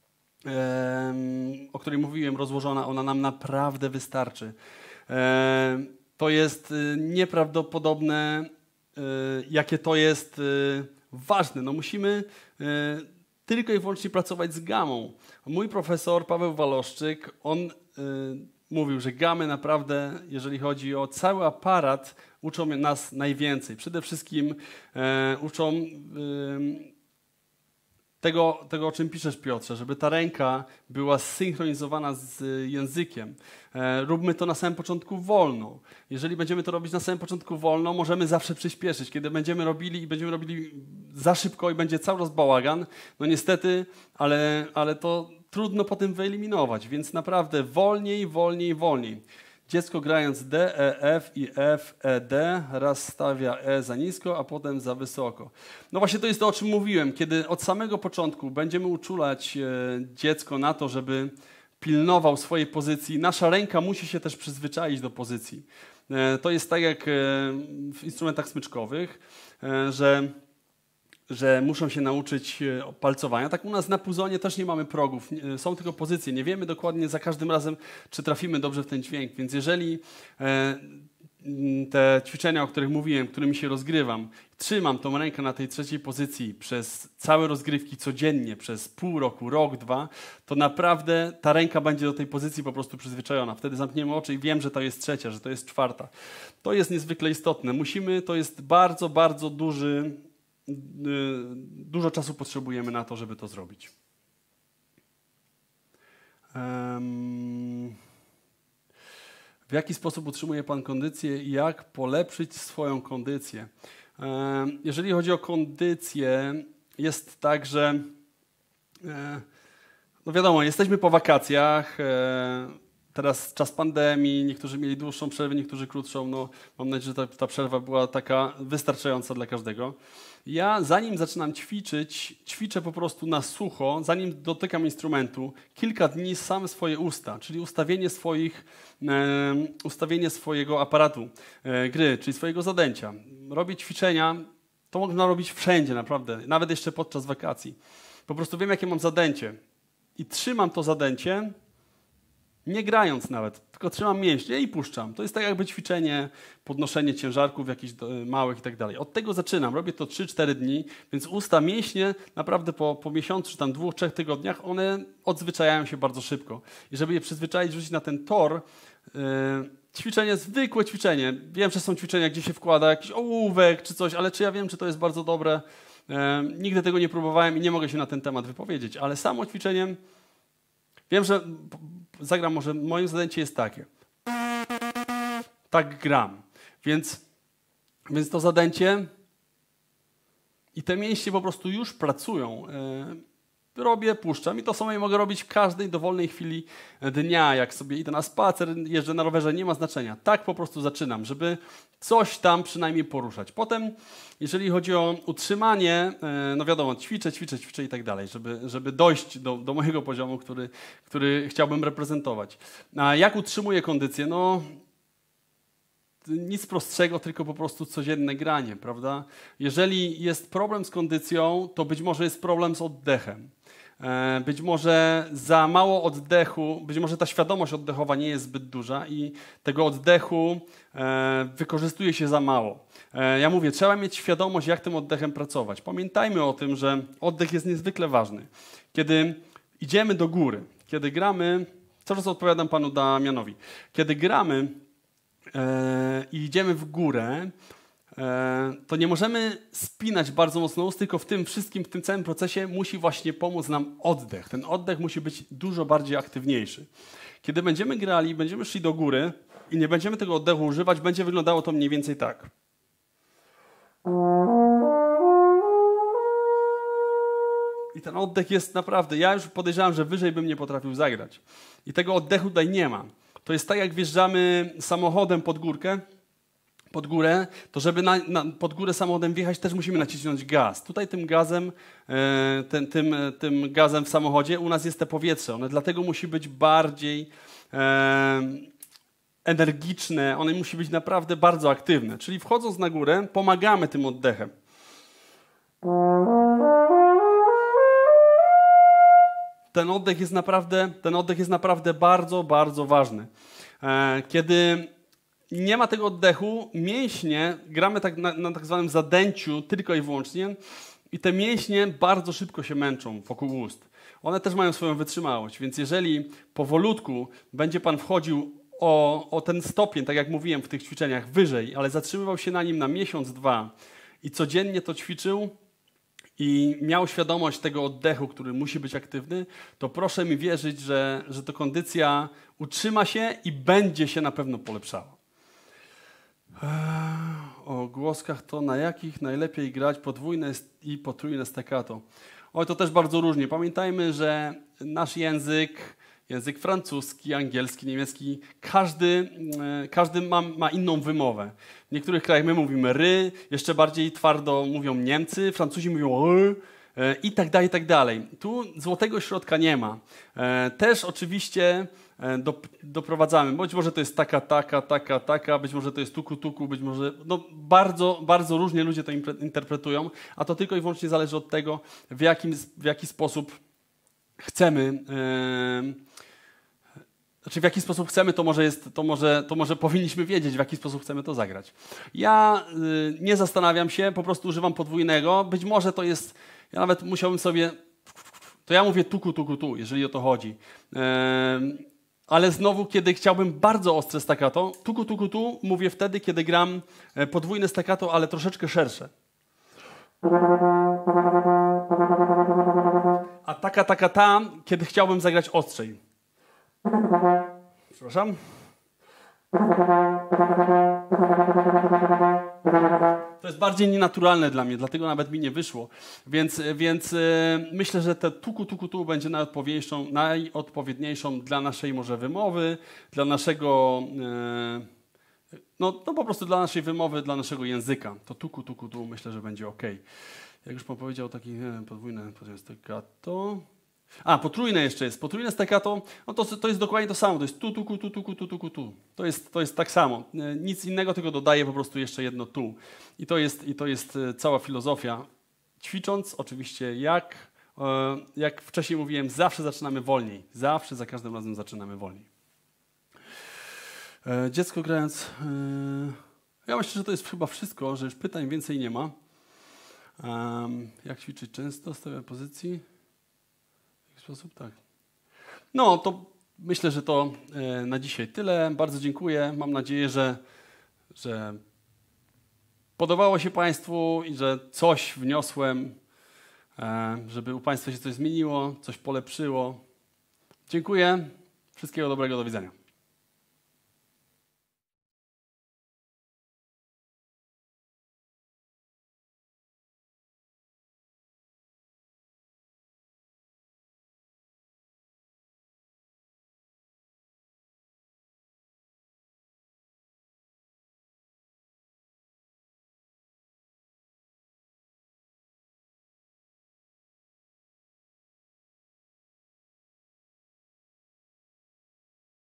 o której mówiłem, rozłożona, ona nam naprawdę wystarczy. To jest nieprawdopodobne, jakie to jest ważne. No musimy tylko i wyłącznie pracować z gamą. Mój profesor Paweł Waloszczyk, on y, mówił, że gamy naprawdę, jeżeli chodzi o cały aparat, uczą nas najwięcej. Przede wszystkim y, uczą y, tego, tego, o czym piszesz, Piotrze, żeby ta ręka była zsynchronizowana z językiem. E, róbmy to na samym początku wolno. Jeżeli będziemy to robić na samym początku wolno, możemy zawsze przyspieszyć. Kiedy będziemy robili i będziemy robili za szybko i będzie cały czas bałagan, no niestety, ale, ale to trudno potem wyeliminować, więc naprawdę wolniej, wolniej, wolniej. Dziecko grając D, E, F i F, E, D, raz stawia E za nisko, a potem za wysoko. No właśnie to jest to, o czym mówiłem. Kiedy od samego początku będziemy uczulać e, dziecko na to, żeby pilnował swojej pozycji, nasza ręka musi się też przyzwyczaić do pozycji. E, to jest tak jak e, w instrumentach smyczkowych, e, że że muszą się nauczyć palcowania. Tak u nas na puzonie też nie mamy progów, są tylko pozycje. Nie wiemy dokładnie za każdym razem, czy trafimy dobrze w ten dźwięk. Więc jeżeli e, te ćwiczenia, o których mówiłem, którymi się rozgrywam, trzymam tą rękę na tej trzeciej pozycji przez całe rozgrywki codziennie, przez pół roku, rok, dwa, to naprawdę ta ręka będzie do tej pozycji po prostu przyzwyczajona. Wtedy zamkniemy oczy i wiem, że to jest trzecia, że to jest czwarta. To jest niezwykle istotne. Musimy, to jest bardzo, bardzo duży, yy, dużo czasu potrzebujemy na to, żeby to zrobić. Um, w jaki sposób utrzymuje Pan kondycję i jak polepszyć swoją kondycję? Um, jeżeli chodzi o kondycję, jest tak, że e, no wiadomo, jesteśmy po wakacjach, e, teraz czas pandemii, niektórzy mieli dłuższą przerwę, niektórzy krótszą. No, mam nadzieję, że ta, ta przerwa była taka wystarczająca dla każdego. Ja zanim zaczynam ćwiczyć, ćwiczę po prostu na sucho, zanim dotykam instrumentu, kilka dni sam swoje usta, czyli ustawienie, swoich, e, ustawienie swojego aparatu e, gry, czyli swojego zadęcia. Robię ćwiczenia, to można robić wszędzie naprawdę, nawet jeszcze podczas wakacji. Po prostu wiem, jakie mam zadęcie i trzymam to zadęcie, nie grając nawet, tylko trzymam mięśnie i puszczam. To jest tak jakby ćwiczenie, podnoszenie ciężarków jakichś małych i tak dalej. Od tego zaczynam. Robię to trzy cztery dni, więc usta, mięśnie naprawdę po, po miesiącu czy tam dwóch, trzech tygodniach one odzwyczajają się bardzo szybko. I żeby je przyzwyczaić, rzucić na ten tor, yy, ćwiczenie, zwykłe ćwiczenie. Wiem, że są ćwiczenia, gdzie się wkłada jakiś ołówek czy coś, ale czy ja wiem, czy to jest bardzo dobre? Yy, nigdy tego nie próbowałem i nie mogę się na ten temat wypowiedzieć, ale samo ćwiczenie, wiem, że zagram może, moje zadęcie jest takie. Tak gram. Więc, więc to zadęcie i te mięśnie po prostu już pracują. Yy, robię, puszczam i to samo mogę robić w każdej dowolnej chwili dnia. Jak sobie idę na spacer, jeżdżę na rowerze, nie ma znaczenia. Tak po prostu zaczynam, żeby coś tam przynajmniej poruszać. Potem, jeżeli chodzi o utrzymanie, no wiadomo, ćwiczę, ćwiczę, ćwiczę i tak dalej, żeby, żeby dojść do, do mojego poziomu, który, który chciałbym reprezentować. A jak utrzymuję kondycję? No nic prostszego, tylko po prostu codzienne granie, prawda? Jeżeli jest problem z kondycją, to być może jest problem z oddechem. Być może za mało oddechu, być może ta świadomość oddechowa nie jest zbyt duża i tego oddechu wykorzystuje się za mało. Ja mówię, trzeba mieć świadomość, jak tym oddechem pracować. Pamiętajmy o tym, że oddech jest niezwykle ważny. Kiedy idziemy do góry, kiedy gramy, cały czas odpowiadam panu Damianowi, kiedy gramy i idziemy w górę, to nie możemy spinać bardzo mocno ust, tylko w tym wszystkim, w tym całym procesie musi właśnie pomóc nam oddech. Ten oddech musi być dużo bardziej aktywniejszy. Kiedy będziemy grali, będziemy szli do góry i nie będziemy tego oddechu używać, będzie wyglądało to mniej więcej tak. I ten oddech jest naprawdę, ja już podejrzewam, że wyżej bym nie potrafił zagrać. I tego oddechu tutaj nie ma. To jest tak, jak wjeżdżamy samochodem pod górkę, pod górę, to żeby na, na, pod górę samochodem wjechać, też musimy nacisnąć gaz. Tutaj tym gazem, e, ten, tym, tym gazem w samochodzie u nas jest te powietrze. One dlatego musi być bardziej e, energiczne, one musi być naprawdę bardzo aktywne. Czyli wchodząc na górę, pomagamy tym oddechem. Ten oddech jest naprawdę, ten oddech jest naprawdę bardzo, bardzo ważny. E, kiedy nie ma tego oddechu, mięśnie, gramy tak na, na tak zwanym zadęciu tylko i wyłącznie i te mięśnie bardzo szybko się męczą wokół ust. One też mają swoją wytrzymałość, więc jeżeli powolutku będzie pan wchodził o, o ten stopień, tak jak mówiłem w tych ćwiczeniach, wyżej, ale zatrzymywał się na nim na miesiąc, dwa i codziennie to ćwiczył i miał świadomość tego oddechu, który musi być aktywny, to proszę mi wierzyć, że, że to kondycja utrzyma się i będzie się na pewno polepszała. O głoskach to na jakich najlepiej grać podwójne i potrójne staccato? Oj, to też bardzo różnie. Pamiętajmy, że nasz język, język francuski, angielski, niemiecki, każdy, każdy ma, ma inną wymowę. W niektórych krajach my mówimy ry, jeszcze bardziej twardo mówią Niemcy, Francuzi mówią ry, i tak dalej, i tak dalej. Tu złotego środka nie ma. Też oczywiście do, doprowadzamy, być może to jest taka, taka, taka, taka, być może to jest tuku, tuku, być może, no bardzo, bardzo różnie ludzie to interpretują, a to tylko i wyłącznie zależy od tego, w, jakim, w jaki sposób chcemy Znaczy w jaki sposób chcemy, to może, jest, to, może, to może powinniśmy wiedzieć, w jaki sposób chcemy to zagrać. Ja y, nie zastanawiam się, po prostu używam podwójnego. Być może to jest, ja nawet musiałbym sobie, to ja mówię tuku, tuku, tu, jeżeli o to chodzi. Yy, ale znowu, kiedy chciałbym bardzo ostre staccato, tuku, tuku, tu, mówię wtedy, kiedy gram podwójne staccato, ale troszeczkę szersze. A taka, taka, ta, kiedy chciałbym zagrać ostrzej. Przepraszam. To jest bardziej nienaturalne dla mnie, dlatego nawet mi nie wyszło. Więc, więc yy, myślę, że te tuku, tuku, tu będzie najodpowiedniejszą, najodpowiedniejszą dla naszej może wymowy, dla naszego, yy, no, no po prostu dla naszej wymowy, dla naszego języka. To tuku, tuku, tu myślę, że będzie ok. Jak już pan powiedział, taki nie, podwójne staccato. A, potrójne jeszcze jest. Potrójne staccato, no to, to jest dokładnie to samo. To jest tu, tu, tu, tu, tu, tu, tu, tu. To jest, to jest tak samo. Nic innego, tylko dodaję po prostu jeszcze jedno tu. I to jest, i to jest cała filozofia. Ćwicząc, oczywiście, jak, jak wcześniej mówiłem, zawsze zaczynamy wolniej. Zawsze, za każdym razem zaczynamy wolniej. Dziecko grając... Ja myślę, że to jest chyba wszystko, że już pytań więcej nie ma. Jak ćwiczyć często? Stawiam pozycji. Sposób, tak. No, to myślę, że to e, na dzisiaj tyle. Bardzo dziękuję. Mam nadzieję, że, że podobało się Państwu i że coś wniosłem, e, żeby u Państwa się coś zmieniło, coś polepszyło. Dziękuję. Wszystkiego dobrego. Do widzenia.